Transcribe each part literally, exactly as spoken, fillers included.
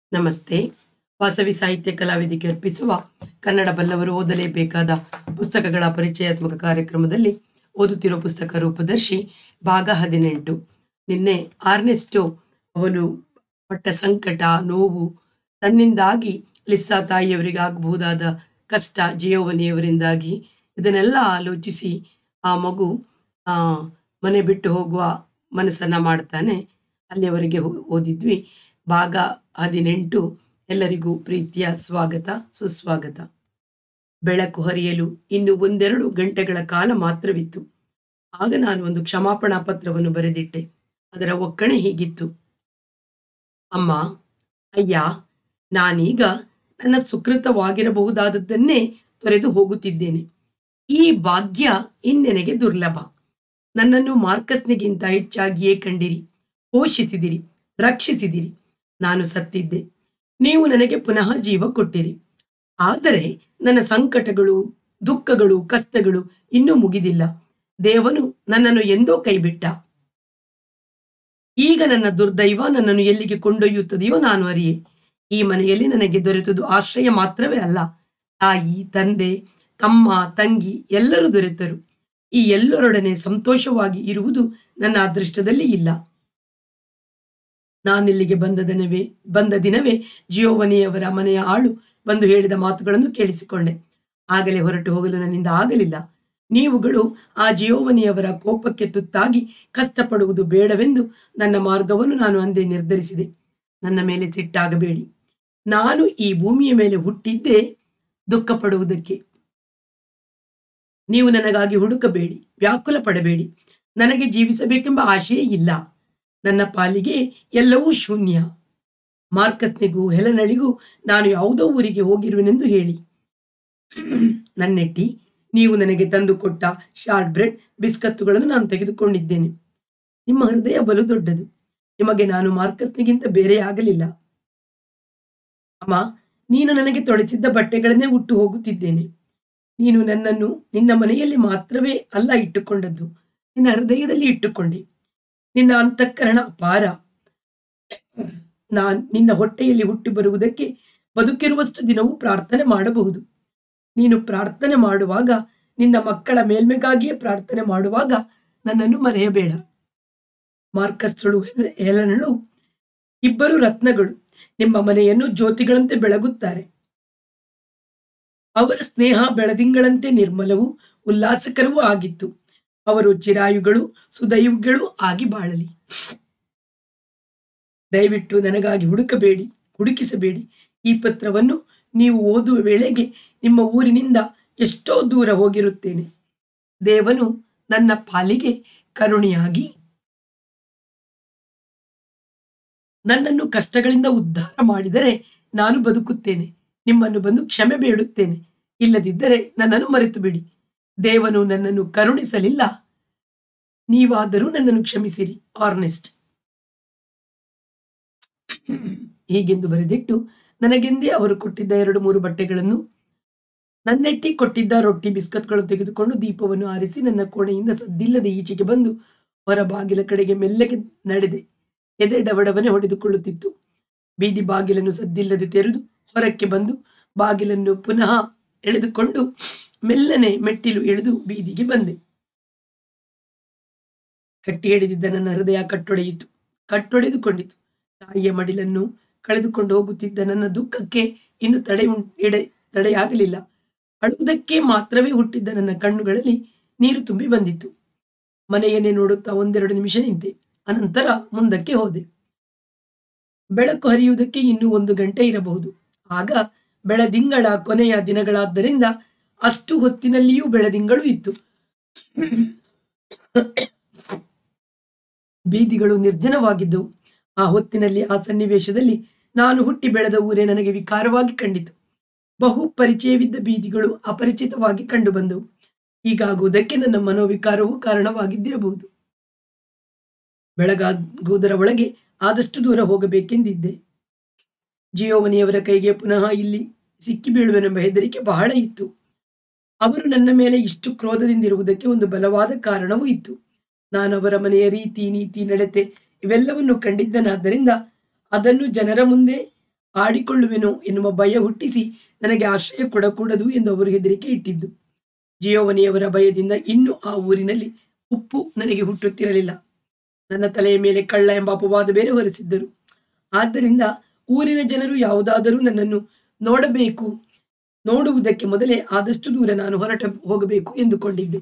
ನಮಸ್ತೆ. ವಾಸವಿ ಸಾಹಿತ್ಯ ಕಲಾವೇದಿಕೆ ಅರ್ಪಿಸುವ ಕನ್ನಡ ಬಲ್ಲವರು ಓದಲೇಬೇಕಾದ ಪುಸ್ತಕಗಳ ಪರಿಚಯಾತ್ಮಕ ಕಾರ್ಯಕ್ರಮದಲ್ಲಿ ಓದುತ್ತಿರುವ ಪುಸ್ತಕ ರೂಪದರ್ಶಿ ಭಾಗ ಹದಿನೆಂಟು. ನಿನ್ನೆ ಆರ್ನೆಸ್ಟೋ ಅವನು ಪಟ್ಟ ಸಂಕಟ, ನೋವು, ತನ್ನಿಂದಾಗಿ ಲಿಸ್ಸಾ ತಾಯಿಯವರಿಗೆ ಆಗಬಹುದಾದ ಕಷ್ಟ, ಜಿಯೋವನಿಯವರಿಂದಾಗಿ ಇದನ್ನೆಲ್ಲ ಆಲೋಚಿಸಿ ಆ ಮಗು ಆ ಮನೆ ಬಿಟ್ಟು ಹೋಗುವ ಮನಸ್ಸನ್ನ ಮಾಡ್ತಾನೆ. ಅಲ್ಲಿಯವರೆಗೆ ಓದಿದ್ವಿ. ಭಾಗ ಹದಿನೆಂಟು. ಎಲ್ಲರಿಗೂ ಪ್ರೀತಿಯ ಸ್ವಾಗತ, ಸುಸ್ವಾಗತ. ಬೆಳಕು ಹರಿಯಲು ಇನ್ನು ಒಂದೆರಡು ಗಂಟೆಗಳ ಕಾಲ ಮಾತ್ರವಿತ್ತು. ಆಗ ನಾನು ಒಂದು ಕ್ಷಮಾಪಣಾ ಪತ್ರವನ್ನು ಬರೆದಿಟ್ಟೆ. ಅದರ ಒಕ್ಕಣೆ ಹೀಗಿತ್ತು: ಅಮ್ಮ, ಅಯ್ಯ, ನಾನೀಗ ನನ್ನ ಸುಕೃತವಾಗಿರಬಹುದಾದದ್ದನ್ನೇ ತೊರೆದು ಹೋಗುತ್ತಿದ್ದೇನೆ. ಈ ಭಾಗ್ಯ ಇನ್ನೆನಗೆ ದುರ್ಲಭ. ನನ್ನನ್ನು ಮಾರ್ಕಸ್ನಿಗಿಂತ ಹೆಚ್ಚಾಗಿಯೇ ಕಂಡಿರಿ, ಪೋಷಿಸಿದಿರಿ, ರಕ್ಷಿಸಿದಿರಿ. ನಾನು ಸತ್ತಿದ್ದೆ, ನೀವು ನನಗೆ ಪುನಃ ಜೀವ ಕೊಟ್ಟಿರಿ. ಆದರೆ ನನ್ನ ಸಂಕಟಗಳು, ದುಃಖಗಳು, ಕಷ್ಟಗಳು ಇನ್ನೂ ಮುಗಿದಿಲ್ಲ. ದೇವನು ನನ್ನನ್ನು ಎಂದೋ ಕೈಬಿಟ್ಟ. ಈಗ ನನ್ನ ದುರ್ದೈವ ನನ್ನನ್ನು ಎಲ್ಲಿಗೆ ಕೊಂಡೊಯ್ಯುತ್ತದೆಯೋ ನಾನು ಅರಿಯೆ. ಈ ಮನೆಯಲ್ಲಿ ನನಗೆ ದೊರೆತದು ಆಶ್ರಯ ಮಾತ್ರವೇ ಅಲ್ಲ, ತಾಯಿ, ತಂದೆ, ತಮ್ಮ, ತಂಗಿ ಎಲ್ಲರೂ ದೊರೆತರು. ಈ ಎಲ್ಲರೊಡನೆ ಸಂತೋಷವಾಗಿ ಇರುವುದು ನನ್ನ ಅದೃಷ್ಟದಲ್ಲಿ ಇಲ್ಲ. ನಾನಿಲ್ಲಿಗೆ ಬಂದ ದಿನವೇ ಬಂದ ದಿನವೇ ಜಿಯೋವನಿಯವರ ಮನೆಯ ಆಳು ಬಂದು ಹೇಳಿದ ಮಾತುಗಳನ್ನು ಕೇಳಿಸಿಕೊಂಡೆ. ಆಗಲೇ ಹೊರಟು ಹೋಗಲು ನನ್ನಿಂದ ಆಗಲಿಲ್ಲ. ನೀವುಗಳು ಆ ಜಿಯೋವನಿಯವರ ಕೋಪಕ್ಕೆ ತುತ್ತಾಗಿ ಕಷ್ಟಪಡುವುದು ಬೇಡವೆಂದು ನನ್ನ ಮಾರ್ಗವನ್ನು ನಾನು ಅಂದೇ ನಿರ್ಧರಿಸಿದೆ. ನನ್ನ ಮೇಲೆ ಸಿಟ್ಟಾಗಬೇಡಿ. ನಾನು ಈ ಭೂಮಿಯ ಮೇಲೆ ಹುಟ್ಟಿದ್ದೇ ದುಃಖ ಪಡುವುದಕ್ಕೆ. ನೀವು ನನಗಾಗಿ ಹುಡುಕಬೇಡಿ, ವ್ಯಾಕುಲ ಪಡಬೇಡಿ. ನನಗೆ ಜೀವಿಸಬೇಕೆಂಬ ಆಶೆಯೇ ಇಲ್ಲ. ನನ್ನ ಪಾಲಿಗೆ ಎಲ್ಲವೂ ಶೂನ್ಯ. ಮಾರ್ಕಸ್ನಿಗೂ ಹೆಲನಳಿಗೂ ನಾನು ಯಾವುದೋ ಊರಿಗೆ ಹೋಗಿರುವೆನೆಂದು ಹೇಳಿ. ನನ್ನೆಟ್ಟಿ, ನೀವು ನನಗೆ ತಂದು ಕೊಟ್ಟ ಶಾರ್ಟ್ ಬ್ರೆಡ್, ಬಿಸ್ಕತ್ತುಗಳನ್ನು ನಾನು ತೆಗೆದುಕೊಂಡಿದ್ದೇನೆ. ನಿಮ್ಮ ಹೃದಯ ಬಲು ದೊಡ್ಡದು. ನಿಮಗೆ ನಾನು ಮಾರ್ಕಸ್ನಿಗಿಂತ ಬೇರೆ ಆಗಲಿಲ್ಲ. ಅಮ್ಮ, ನೀನು ನನಗೆ ತೊಳೆಸಿದ್ದ ಬಟ್ಟೆಗಳನ್ನೇ ಉಟ್ಟು ಹೋಗುತ್ತಿದ್ದೇನೆ. ನೀನು ನನ್ನನ್ನು ನಿನ್ನ ಮನೆಯಲ್ಲಿ ಮಾತ್ರವೇ ಅಲ್ಲ ಇಟ್ಟುಕೊಂಡದ್ದು, ನಿನ್ನ ಹೃದಯದಲ್ಲಿ ಇಟ್ಟುಕೊಂಡೆ. ನಿನ್ನ ಅಂತಃಕರಣ ಅಪಾರ. ನಾನ್ ನಿನ್ನ ಹೊಟ್ಟೆಯಲ್ಲಿ ಹುಟ್ಟಿ ಬರುವುದಕ್ಕೆ ಬದುಕಿರುವಷ್ಟು ದಿನವೂ ಪ್ರಾರ್ಥನೆ ಮಾಡಬಹುದು. ನೀನು ಪ್ರಾರ್ಥನೆ ಮಾಡುವಾಗ, ನಿನ್ನ ಮಕ್ಕಳ ಮೇಲ್ಮೆಗಾಗಿಯೇ ಪ್ರಾರ್ಥನೆ ಮಾಡುವಾಗ ನನ್ನನ್ನು ಮರೆಯಬೇಡ. ಮಾರ್ಕಸ್ಗಳು, ಹೆಲನಳು ಇಬ್ಬರು ರತ್ನಗಳು ನಿಮ್ಮ ಮನೆಯನ್ನು ಜ್ಯೋತಿಗಳಂತೆ ಬೆಳಗುತ್ತಾರೆ. ಅವರ ಸ್ನೇಹ ಬೆಳದಿಂಗಳಂತೆ ನಿರ್ಮಲವೂ ಉಲ್ಲಾಸಕರವೂ ಆಗಿತ್ತು. ಅವರು ಚಿರಾಯುಗಳು, ಸುದೈವಗಳು ಆಗಿ ಬಾಳಲಿ. ದಯವಿಟ್ಟು ನನಗಾಗಿ ಹುಡುಕಬೇಡಿ, ಹುಡುಕಿಸಬೇಡಿ. ಈ ಪತ್ರವನ್ನು ನೀವು ಓದುವ ವೇಳೆಗೆ ನಿಮ್ಮ ಊರಿನಿಂದ ಎಷ್ಟೋ ದೂರ ಹೋಗಿರುತ್ತೇನೆ. ದೇವನು ನನ್ನ ಪಾಲಿಗೆ ಕರುಣೆಯಾಗಿ ನನ್ನನ್ನು ಕಷ್ಟಗಳಿಂದ ಉದ್ಧಾರ ಮಾಡಿದರೆ ನಾನು ಬದುಕುತ್ತೇನೆ. ನಿಮ್ಮನ್ನು ಬಂದು ಕ್ಷಮೆ ಬೇಡುತ್ತೇನೆ. ಇಲ್ಲದಿದ್ದರೆ ನನ್ನನ್ನು ಮರೆತು ಬಿಡಿ. ದೇವನು ನನ್ನನ್ನು ಕರುಣಿಸಲಿಲ್ಲ, ನೀವಾದರೂ ನನ್ನನ್ನು ಕ್ಷಮಿಸಿರಿ. ಆರ್ನೆಸ್ಟ್. ಹೀಗೆಂದು ಬರೆದಿಟ್ಟು ನನಗೆಂದೇ ಅವರು ಕೊಟ್ಟಿದ್ದ ಎರಡು ಮೂರು ಬಟ್ಟೆಗಳನ್ನು, ನನ್ನೆಟ್ಟಿ ಕೊಟ್ಟಿದ್ದ ರೊಟ್ಟಿ, ಬಿಸ್ಕತ್ಗಳನ್ನು ತೆಗೆದುಕೊಂಡು ದೀಪವನ್ನು ಆರಿಸಿ ನನ್ನ ಕೋಣೆಯಿಂದ ಸದ್ದಿಲ್ಲದೆ ಈಚೆಗೆ ಬಂದು ಹೊರ ಬಾಗಿಲ ಕಡೆಗೆ ಮೆಲ್ಲಗೆ ನಡೆದೆ. ಎದೆ ಡವಡವನೆ ಹೊಡೆದುಕೊಳ್ಳುತ್ತಿತ್ತು. ಬೀದಿ ಬಾಗಿಲನ್ನು ಸದ್ದಿಲ್ಲದೆ ತೆರೆದು ಹೊರಕ್ಕೆ ಬಂದು ಬಾಗಿಲನ್ನು ಪುನಃ ಎಳೆದುಕೊಂಡು ಮೆಲ್ಲನೆ ಮೆಟ್ಟಿಲು ಎಳೆದು ಬೀದಿಗೆ ಬಂದೆ. ಕಟ್ಟಿ ಹಿಡಿದಿದ್ದ ನನ್ನ ಹೃದಯ ಕಟ್ಟೊಡೆಯಿತು, ಕಟ್ಟೊಡೆದುಕೊಂಡಿತು. ತಾಯಿಯ ಮಡಿಲನ್ನು ಕಳೆದುಕೊಂಡು ಹೋಗುತ್ತಿದ್ದ ನನ್ನ ದುಃಖಕ್ಕೆ ಇನ್ನು ತಡೆ ಎಡೆ ತಡೆಯಾಗಲಿಲ್ಲ. ಅಳುವುದಕ್ಕೆ ಮಾತ್ರವೇ ಹುಟ್ಟಿದ್ದ ನನ್ನ ಕಣ್ಣುಗಳಲ್ಲಿ ನೀರು ತುಂಬಿ ಬಂದಿತ್ತು. ಮನೆಯನ್ನೇ ನೋಡುತ್ತಾ ಒಂದೆರಡು ನಿಮಿಷ ನಿಂತೆ. ಅನಂತರ ಮುಂದಕ್ಕೆ ಹೋದೆ. ಬೆಳಕು ಹರಿಯುವುದಕ್ಕೆ ಇನ್ನೂ ಒಂದು ಗಂಟೆ ಇರಬಹುದು. ಆಗ ಬೆಳದಿಂಗಳ ಕೊನೆಯ ದಿನಗಳಾದ್ದರಿಂದ ಅಷ್ಟು ಹೊತ್ತಿನಲ್ಲಿಯೂ ಬೆಳದಿಂಗಳು ಇತ್ತು. ಬೀದಿಗಳು ನಿರ್ಜನವಾಗಿದ್ದವು. ಆ ಹೊತ್ತಿನಲ್ಲಿ, ಆ ಸನ್ನಿವೇಶದಲ್ಲಿ ನಾನು ಹುಟ್ಟಿ ಬೆಳೆದ ಊರೇ ನನಗೆ ವಿಕಾರವಾಗಿ ಕಂಡಿತು. ಬಹು ಪರಿಚಯವಿದ್ದ ಬೀದಿಗಳು ಅಪರಿಚಿತವಾಗಿ ಕಂಡು ಬಂದವು. ಹೀಗಾಗುವುದಕ್ಕೆ ನನ್ನ ಮನೋವಿಕಾರವೂ ಕಾರಣವಾಗಿದ್ದಿರಬಹುದು. ಬೆಳಗಾಗುವುದರ ಒಳಗೆ ಆದಷ್ಟು ದೂರ ಹೋಗಬೇಕೆಂದಿದ್ದೆ. ಜಿಯೋವನಿಯವರ ಕೈಗೆ ಪುನಃ ಇಲ್ಲಿ ಸಿಕ್ಕಿ ಬೀಳುವೆನೆಂಬ ಹೆದರಿಕೆ ಬಹಳ ಇತ್ತು. ಅವರು ನನ್ನ ಮೇಲೆ ಇಷ್ಟು ಕ್ರೋಧದಿಂದಿರುವುದಕ್ಕೆ ಒಂದು ಬಲವಾದ ಕಾರಣವೂ ಇತ್ತು. ನಾನು ಅವರ ಮನೆಯ ರೀತಿ, ನೀತಿ, ನಡತೆ ಇವೆಲ್ಲವನ್ನು ಕಂಡಿದ್ದನಾದ್ದರಿಂದ ಅದನ್ನು ಜನರ ಮುಂದೆ ಆಡಿಕೊಳ್ಳುವೆನೋ ಎನ್ನುವ ಭಯ ಹುಟ್ಟಿಸಿ ನನಗೆ ಆಶ್ರಯ ಕೊಡಕೂಡದು ಎಂದು ಅವರು ಹೆದರಿಕೆ ಇಟ್ಟಿದ್ದು. ಜಿಯೋವನಿಯವರ ಭಯದಿಂದ ಇನ್ನೂ ಆ ಊರಿನಲ್ಲಿ ಉಪ್ಪು ನನಗೆ ಹುಟ್ಟುತ್ತಿರಲಿಲ್ಲ. ನನ್ನ ತಲೆಯ ಮೇಲೆ ಕಳ್ಳ ಎಂಬ ಅಪವಾದ ಬೇರೆ ಹೊರಿಸಿದ್ದರು. ಆದ್ದರಿಂದ ಊರಿನ ಜನರು ಯಾವುದಾದರೂ ನನ್ನನ್ನು ನೋಡಬೇಕು ನೋಡುವುದಕ್ಕೆ ಮೊದಲೇ ಆದಷ್ಟು ದೂರ ನಾನು ಹೊರಟ ಹೋಗಬೇಕು ಎಂದುಕೊಂಡಿದ್ದೆ.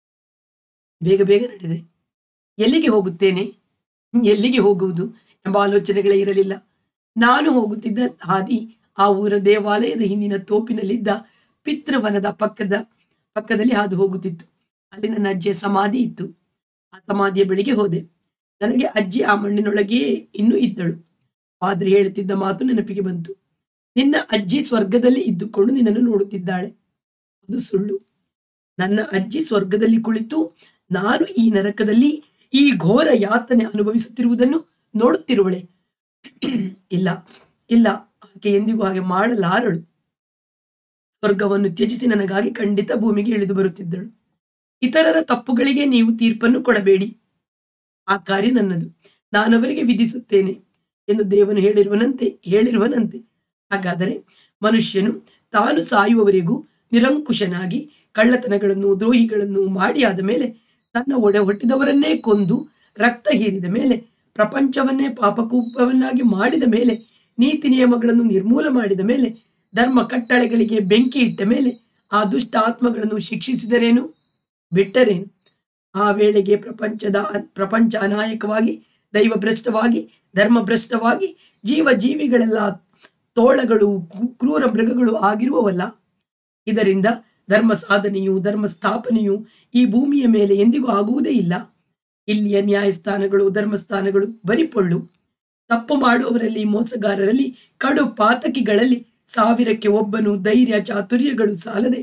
ಬೇಗ ಬೇಗ ನಡೆದೆ. ಎಲ್ಲಿಗೆ ಹೋಗುತ್ತೇನೆ, ಎಲ್ಲಿಗೆ ಹೋಗುವುದು ಎಂಬ ಆಲೋಚನೆಗಳೇ ಇರಲಿಲ್ಲ. ನಾನು ಹೋಗುತ್ತಿದ್ದ ಹಾದಿ ಆ ಊರ ದೇವಾಲಯದ ಹಿಂದಿನ ತೋಪಿನಲ್ಲಿದ್ದ ಪಿತೃವನದ ಪಕ್ಕದ ಪಕ್ಕದಲ್ಲಿ ಹಾದು ಹೋಗುತ್ತಿತ್ತು. ಅಲ್ಲಿ ನನ್ನ ಅಜ್ಜಿಯ ಸಮಾಧಿ ಇತ್ತು. ಆ ಸಮಾಧಿಯ ಬಳಿಗೆ ಹೋದೆ. ನನಗೆ ಅಜ್ಜಿ ಆ ಮಣ್ಣಿನೊಳಗೆಯೇ ಇನ್ನೂ ಇದ್ದಳು. ಪಾದ್ರಿ ಹೇಳುತ್ತಿದ್ದ ಮಾತು ನೆನಪಿಗೆ ಬಂತು. ನಿನ್ನ ಅಜ್ಜಿ ಸ್ವರ್ಗದಲ್ಲಿ ಇದ್ದುಕೊಂಡು ನಿನ್ನನ್ನು ನೋಡುತ್ತಿದ್ದಾಳೆ. ಅದು ಸುಳ್ಳು. ನನ್ನ ಅಜ್ಜಿ ಸ್ವರ್ಗದಲ್ಲಿ ಕುಳಿತು ನಾನು ಈ ನರಕದಲ್ಲಿ ಈ ಘೋರ ಯಾತನೆ ಅನುಭವಿಸುತ್ತಿರುವುದನ್ನು ನೋಡುತ್ತಿರುವಳೆ. ಇಲ್ಲ ಇಲ್ಲ, ಆಕೆ ಎಂದಿಗೂ ಹಾಗೆ ಮಾಡಲಾರಳು. ಸ್ವರ್ಗವನ್ನು ತ್ಯಜಿಸಿ ನನಗಾಗಿ ಖಂಡಿತ ಭೂಮಿಗೆ ಇಳಿದು ಬರುತ್ತಿದ್ದಳು. ಇತರರ ತಪ್ಪುಗಳಿಗೆ ನೀವು ತೀರ್ಪನ್ನು ಕೊಡಬೇಡಿ. ಆ ಕಾರ್ಯ ನನ್ನದು, ನಾನವರಿಗೆ ವಿಧಿಸುತ್ತೇನೆ ಎಂದು ದೇವನು ಹೇಳಿರುವನಂತೆ ಹೇಳಿರುವನಂತೆ ಹಾಗಾದರೆ ಮನುಷ್ಯನು ತಾನು ಸಾಯುವವರೆಗೂ ನಿರಂಕುಶನಾಗಿ ಕಳ್ಳತನಗಳನ್ನು ದ್ರೋಹಿಗಳನ್ನು ಮಾಡಿ ಆದ ಮೇಲೆ, ತನ್ನ ಒಡೆ ಹುಟ್ಟಿದವರನ್ನೇ ಕೊಂದು ರಕ್ತ ಹೀರಿದ ಮೇಲೆ, ಪ್ರಪಂಚವನ್ನೇ ಪಾಪಕೂಪವನ್ನಾಗಿ ಮಾಡಿದ ಮೇಲೆ, ನೀತಿ ನಿಯಮಗಳನ್ನು ನಿರ್ಮೂಲ ಮಾಡಿದ ಮೇಲೆ, ಧರ್ಮ ಕಟ್ಟಳೆಗಳಿಗೆ ಬೆಂಕಿ ಇಟ್ಟ ಮೇಲೆ ಆ ದುಷ್ಟ ಆತ್ಮಗಳನ್ನು ಶಿಕ್ಷಿಸಿದರೇನು, ಬಿಟ್ಟರೇನು? ಆ ವೇಳೆಗೆ ಪ್ರಪಂಚದ ಪ್ರಪಂಚ ಅನಾಯಕವಾಗಿ, ದೈವಭ್ರಷ್ಟವಾಗಿ, ಧರ್ಮಭ್ರಷ್ಟವಾಗಿ, ಜೀವ ಜೀವಿಗಳೆಲ್ಲ ತೋಳಗಳು ಕ್ರೂರ ಮೃಗಗಳು ಆಗಿರುವವಲ್ಲ. ಇದರಿಂದ ಧರ್ಮ ಸಾಧನೆಯು ಧರ್ಮ ಸ್ಥಾಪನೆಯು ಈ ಭೂಮಿಯ ಮೇಲೆ ಎಂದಿಗೂ ಆಗುವುದೇ ಇಲ್ಲ. ಇಲ್ಲಿಯ ನ್ಯಾಯಸ್ಥಾನಗಳು ಧರ್ಮಸ್ಥಾನಗಳು ಬರೀ ಪೊಳ್ಳು. ತಪ್ಪು ಮಾಡುವವರಲ್ಲಿ, ಮೋಸಗಾರರಲ್ಲಿ, ಕಡು ಪಾತಕಿಗಳಲ್ಲಿ ಸಾವಿರಕ್ಕೆ ಒಬ್ಬನು ಧೈರ್ಯ ಚಾತುರ್ಯಗಳು ಸಾಲದೆ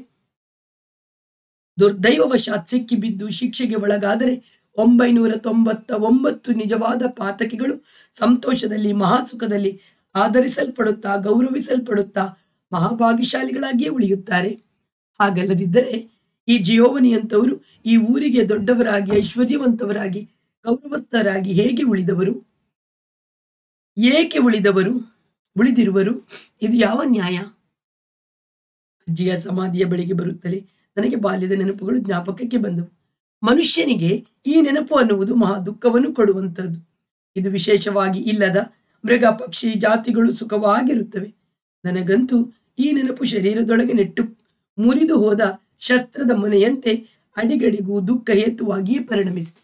ದುರ್ದೈವವಶಾತ್ ಸಿಕ್ಕಿ ಬಿದ್ದು ಶಿಕ್ಷೆಗೆ ಒಳಗಾದರೆ ಒಂಬೈನೂರ ತೊಂಬತ್ತ ಒಂಬತ್ತು ನಿಜವಾದ ಪಾತಕಿಗಳು ಸಂತೋಷದಲ್ಲಿ ಮಹಾಸುಖದಲ್ಲಿ ಆದರಿಸಲ್ಪಡುತ್ತಾ ಗೌರವಿಸಲ್ಪಡುತ್ತಾ ಮಹಾಭಾಗ್ಯಶಾಲಿಗಳಾಗಿಯೇ ಉಳಿಯುತ್ತಾರೆ. ಹಾಗಲ್ಲದಿದ್ದರೆ ಈ ಜಿಯೋವನಿಯಂತವರು ಈ ಊರಿಗೆ ದೊಡ್ಡವರಾಗಿ ಐಶ್ವರ್ಯವಂತವರಾಗಿ ಗೌರವಸ್ಥರಾಗಿ ಹೇಗೆ ಉಳಿದವರು, ಏಕೆ ಉಳಿದವರು ಉಳಿದಿರುವರು? ಇದು ಯಾವ ನ್ಯಾಯ? ಅಜ್ಜಿಯ ಸಮಾಧಿಯ ಬಳಿಗೆ ಬರುತ್ತಲೇ ನನಗೆ ಬಾಲ್ಯದ ನೆನಪುಗಳು ಜ್ಞಾಪಕಕ್ಕೆ ಬಂದವು. ಮನುಷ್ಯನಿಗೆ ಈ ನೆನಪು ಅನ್ನುವುದು ಮಹಾ ದುಃಖವನ್ನು ಕೊಡುವಂಥದ್ದು. ಇದು ವಿಶೇಷವಾಗಿ ಇಲ್ಲದ ಮೃಗ ಪಕ್ಷಿ ಜಾತಿಗಳು ಸುಖವಾಗಿರುತ್ತವೆ. ನನಗಂತೂ ಈ ನೆನಪು ಶರೀರದೊಳಗೆ ನೆಟ್ಟು ಮುರಿದು ಹೋದ ಶಸ್ತ್ರದ ಮನೆಯಂತೆ ಅಡಿಗಡಿಗೂ ದುಃಖ ಹೇತುವಾಗಿಯೇ ಪರಿಣಮಿಸಿತು.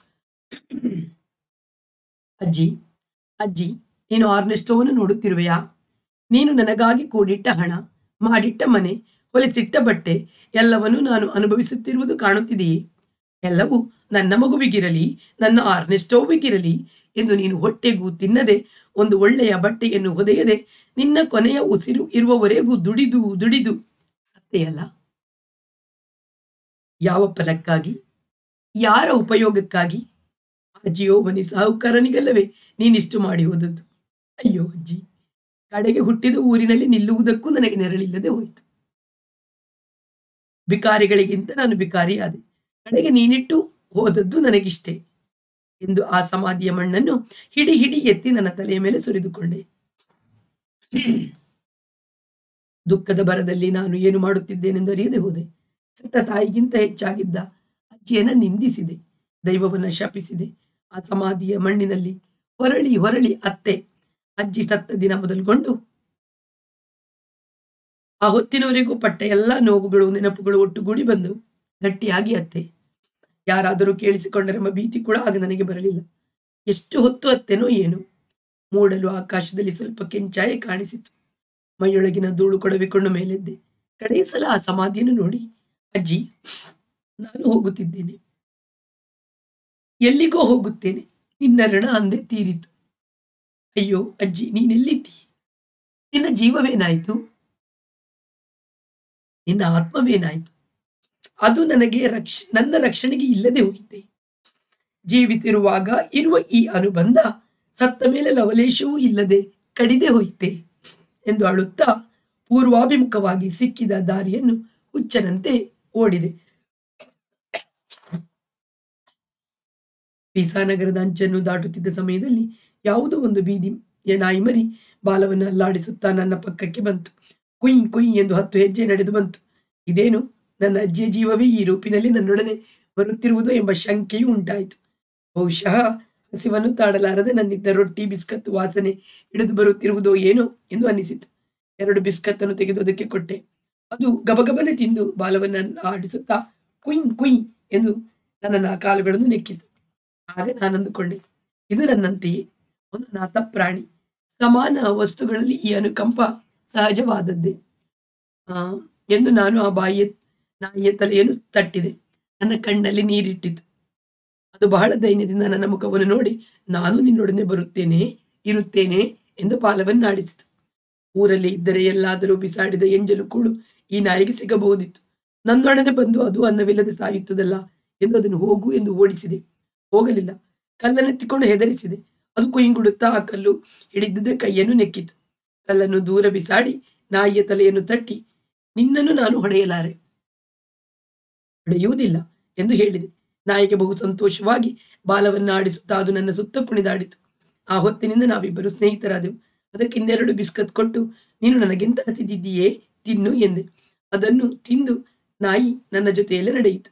ಅಜ್ಜಿ ಅಜ್ಜಿ ನೀನು ಆರ್ನೆಸ್ಟೋವನ್ನು ನೋಡುತ್ತಿರುವೆಯಾ? ನೀನು ನನಗಾಗಿ ಕೂಡಿಟ್ಟ ಹಣ, ಮಾಡಿಟ್ಟ ಮನೆ, ಹೊಲಿಸಿಟ್ಟ ಬಟ್ಟೆ ಎಲ್ಲವನ್ನೂ ನಾನು ಅನುಭವಿಸುತ್ತಿರುವುದು ಕಾಣುತ್ತಿದೆಯೇ? ಎಲ್ಲವೂ ನನ್ನ ಮಗುವಿಗಿರಲಿ, ನನ್ನ ಆರ್ನೆಸ್ಟೋವಿಗಿರಲಿ ಎಂದು ನೀನು ಹೊಟ್ಟೆಗೂ ತಿನ್ನದೆ, ಒಂದು ಒಳ್ಳೆಯ ಬಟ್ಟೆಯನ್ನು ಹೊದೆಯದೆ, ನಿನ್ನ ಕೊನೆಯ ಉಸಿರು ಇರುವವರೆಗೂ ದುಡಿದು ದುಡಿದು ಸತ್ತೆಯಲ್ಲ. ಯಾವ ಫಲಕ್ಕಾಗಿ, ಯಾರ ಉಪಯೋಗಕ್ಕಾಗಿ? ಆ ಜಿಯೋವನಿ ಸಾಹುಕಾರನಿಗಲ್ಲವೇ ನೀನಿಷ್ಟು ಮಾಡಿ ಹೋದದ್ದು? ಅಯ್ಯೋ ಅಜ್ಜಿ, ಕಡೆಗೆ ಹುಟ್ಟಿದ ಊರಿನಲ್ಲಿ ನಿಲ್ಲುವುದಕ್ಕೂ ನನಗೆ ನೆರಳಿಲ್ಲದೆ ಹೋಯಿತು. ಬಿಕಾರಿಗಳಿಗಿಂತ ನಾನು ಬಿಕಾರಿಯಾದೆ. ಕಡೆಗೆ ನೀನಿಟ್ಟು ಹೋದದ್ದು ನನಗಿಷ್ಟೇ ಎಂದು ಆ ಸಮಾಧಿಯ ಮಣ್ಣನ್ನು ಹಿಡಿ ಹಿಡಿ ಎತ್ತಿ ನನ್ನ ತಲೆಯ ಮೇಲೆ ಸುರಿದುಕೊಂಡೆ. ದುಃಖದ ಭರದಲ್ಲಿ ನಾನು ಏನು ಮಾಡುತ್ತಿದ್ದೇನೆಂದು ಅರಿಯದೆ ಹೋದೆ. ಹೆತ್ತ ತಾಯಿಗಿಂತ ಹೆಚ್ಚಾಗಿದ್ದ ಅಜ್ಜಿಯನ್ನ ನಿಂದಿಸಿದೆ, ದೈವವನ್ನ ಶಪಿಸಿದೆ. ಆ ಸಮಾಧಿಯ ಮಣ್ಣಿನಲ್ಲಿ ಹೊರಳಿ ಹೊರಳಿ ಅತ್ತೆ ಅಜ್ಜಿ ಸತ್ತ ದಿನ ಮೊದಲುಗೊಂಡು ಆ ಹೊತ್ತಿನವರೆಗೂ ಪಟ್ಟ ಎಲ್ಲ ನೋವುಗಳು ನೆನಪುಗಳು ಒಟ್ಟುಗೂಡಿ ಬಂದವು. ಗಟ್ಟಿಯಾಗಿ ಅತ್ತೆ. ಯಾರಾದರೂ ಕೇಳಿಸಿಕೊಂಡರೆಂಬ ಭೀತಿ ಕೂಡ ಆಗ ನನಗೆ ಬರಲಿಲ್ಲ. ಎಷ್ಟು ಹೊತ್ತು ಅತ್ತೆನೋ ಏನು. ಮೂಡಲು ಆಕಾಶದಲ್ಲಿ ಸ್ವಲ್ಪ ಕೆಂಚಾಯೆ ಕಾಣಿಸಿತು. ಮೈಯೊಳಗಿನ ಧೂಳು ಕೊಡವಿಕೊಂಡು ಮೇಲೆದ್ದೆ. ಕಡೆಯ ಸಲ ಆ ಸಮಾಧಿಯನ್ನು ನೋಡಿ, ಅಜ್ಜಿ ನಾನು ಹೋಗುತ್ತಿದ್ದೇನೆ, ಎಲ್ಲಿಗೋ ಹೋಗುತ್ತೇನೆ, ನಿನ್ನ ಋಣ ಅಂದೆ ತೀರಿತು. ಅಯ್ಯೋ ಅಜ್ಜಿ, ನೀನೆಲ್ಲಿದ್ದೀ? ನಿನ್ನ ಜೀವವೇನಾಯ್ತು? ನಿನ್ನ ಆತ್ಮವೇನಾಯ್ತು? ಅದು ನನಗೆ ರಕ್ಷ ನನ್ನ ರಕ್ಷಣೆಗೆ ಇಲ್ಲದೆ ಹೋಯಿತೆ. ಜೀವಿಸಿರುವಾಗ ಇರುವ ಈ ಅನುಬಂಧ ಸತ್ತ ಮೇಲೆ ಲವಲೇಶವೂ ಇಲ್ಲದೆ ಕಡಿದೆ ಹೋಯಿತೆ ಎಂದು ಅಳುತ್ತಾ ಪೂರ್ವಾಭಿಮುಖವಾಗಿ ಸಿಕ್ಕಿದ ದಾರಿಯನ್ನು ಹುಚ್ಚನಂತೆ ಓಡಿದೆ. ಪೀಸಾನಗರದ ಅಂಚನ್ನು ದಾಟುತ್ತಿದ್ದ ಸಮಯದಲ್ಲಿ ಯಾವುದೋ ಒಂದು ಬೀದಿ ಎ ನಾಯಿ ಮರಿ ಬಾಲವನ್ನು ಅಲ್ಲಾಡಿಸುತ್ತಾ ನನ್ನ ಪಕ್ಕಕ್ಕೆ ಬಂತು. ಕುಯ್ ಕುಯ್ ಎಂದು ಹತ್ತು ಹೆಜ್ಜೆ ನಡೆದು ಬಂತು. ಇದೇನು, ನನ್ನ ಅಜ್ಜಿಯ ಜೀವವೇ ಈ ರೂಪಿನಲ್ಲಿ ನನ್ನೊಡನೆ ಬರುತ್ತಿರುವುದು ಎಂಬ ಶಂಕೆಯೂ ಉಂಟಾಯಿತು. ಬಹುಶಃ ಹಸಿವನ್ನು ತಾಡಲಾರದೆ ನನ್ನಿದ್ದ ರೊಟ್ಟಿ ಬಿಸ್ಕತ್ ವಾಸನೆ ಹಿಡಿದು ಬರುತ್ತಿರುವುದೋ ಏನೋ ಎಂದು ಅನಿಸಿತು. ಎರಡು ಬಿಸ್ಕತ್ ಅನ್ನು ತೆಗೆದು ಅದಕ್ಕೆ ಕೊಟ್ಟೆ. ಅದು ಗಬಗಬನೆ ತಿಂದು ಬಾಲವನ್ನು ಆಡಿಸುತ್ತಾ ಕುಯ್ ಕುಯ್ ಎಂದು ನನ್ನ ಕಾಲುಗಳನ್ನು ನೆಕ್ಕಿತು. ಆಗ ನಾನಂದುಕೊಂಡೆ, ಇದು ನನ್ನಂತೆಯೇ ಒಂದು ಅನಾಥ ಪ್ರಾಣಿ. ಸಮಾನ ವಸ್ತುಗಳಲ್ಲಿ ಈ ಅನುಕಂಪ ಸಹಜವಾದದ್ದೇ ಆ ಎಂದು ನಾನು ಆ ಬಾಯಿಯ ನಾಯಿಯ ತಲೆಯನ್ನು ತಟ್ಟಿದೆ. ನನ್ನ ಕಣ್ಣಲ್ಲಿ ನೀರಿಟ್ಟಿತು. ಅದು ಬಹಳ ದೈನ್ಯದಿಂದ ನನ್ನ ಮುಖವನ್ನು ನೋಡಿ, ನಾನು ನಿನ್ನೊಡನೆ ಬರುತ್ತೇನೆ, ಇರುತ್ತೇನೆ ಎಂದು ಬಾಲವನ್ನಾಡಿಸಿತು. ಊರಲ್ಲಿ ಇದ್ದರೆ ಎಲ್ಲಾದರೂ ಬಿಸಾಡಿದ ಎಂಜಲು ಕೂಳು ಈ ನಾಯಿಗೆ ಸಿಗಬಹುದಿತ್ತು. ನನ್ನೊಡನೆ ಬಂದು ಅದು ಅನ್ನವಿಲ್ಲದೆ ಸಾಯುತ್ತದಲ್ಲ ಎಂದು ಅದನ್ನು ಹೋಗು ಎಂದು ಓಡಿಸಿದೆ. ಹೋಗಲಿಲ್ಲ. ಕಲ್ಲನ್ನೆತ್ತಿಕೊಂಡು ಹೆದರಿಸಿದೆ. ಅದು ಕುಯ್ಗುಡುತ್ತಾ ಆ ಕಲ್ಲು ಹಿಡಿದಿದ್ದ ಕೈಯನ್ನು ನೆಕ್ಕಿತು. ಕಲ್ಲನ್ನು ದೂರ ಬಿಸಾಡಿ ನಾಯಿಯ ತಲೆಯನ್ನು ತಟ್ಟಿ, ನಿನ್ನನ್ನು ನಾನು ಹೊಡೆಯಲಾರೆ, ಹೊಡೆಯುವುದಿಲ್ಲ ಎಂದು ಹೇಳಿದೆ. ನಾಯಿಗೆ ಬಹು ಸಂತೋಷವಾಗಿ ಬಾಲವನ್ನ ಆಡಿಸುತ್ತಾ ಅದು ನನ್ನ ಸುತ್ತ ಕುಣಿದಾಡಿತು. ಆ ಹೊತ್ತಿನಿಂದ ನಾವಿಬ್ಬರು ಸ್ನೇಹಿತರಾದೆವು. ಅದಕ್ಕೆ ಇನ್ನೆರಡು ಬಿಸ್ಕತ್ ಕೊಟ್ಟು, ನೀನು ನನಗೆಂತ ಹಸಿದಿದ್ದೀಯೇ, ತಿನ್ನು ಎಂದೆ. ಅದನ್ನು ತಿಂದು ನಾಯಿ ನನ್ನ ಜೊತೆಯಲ್ಲೇ ನಡೆಯಿತು.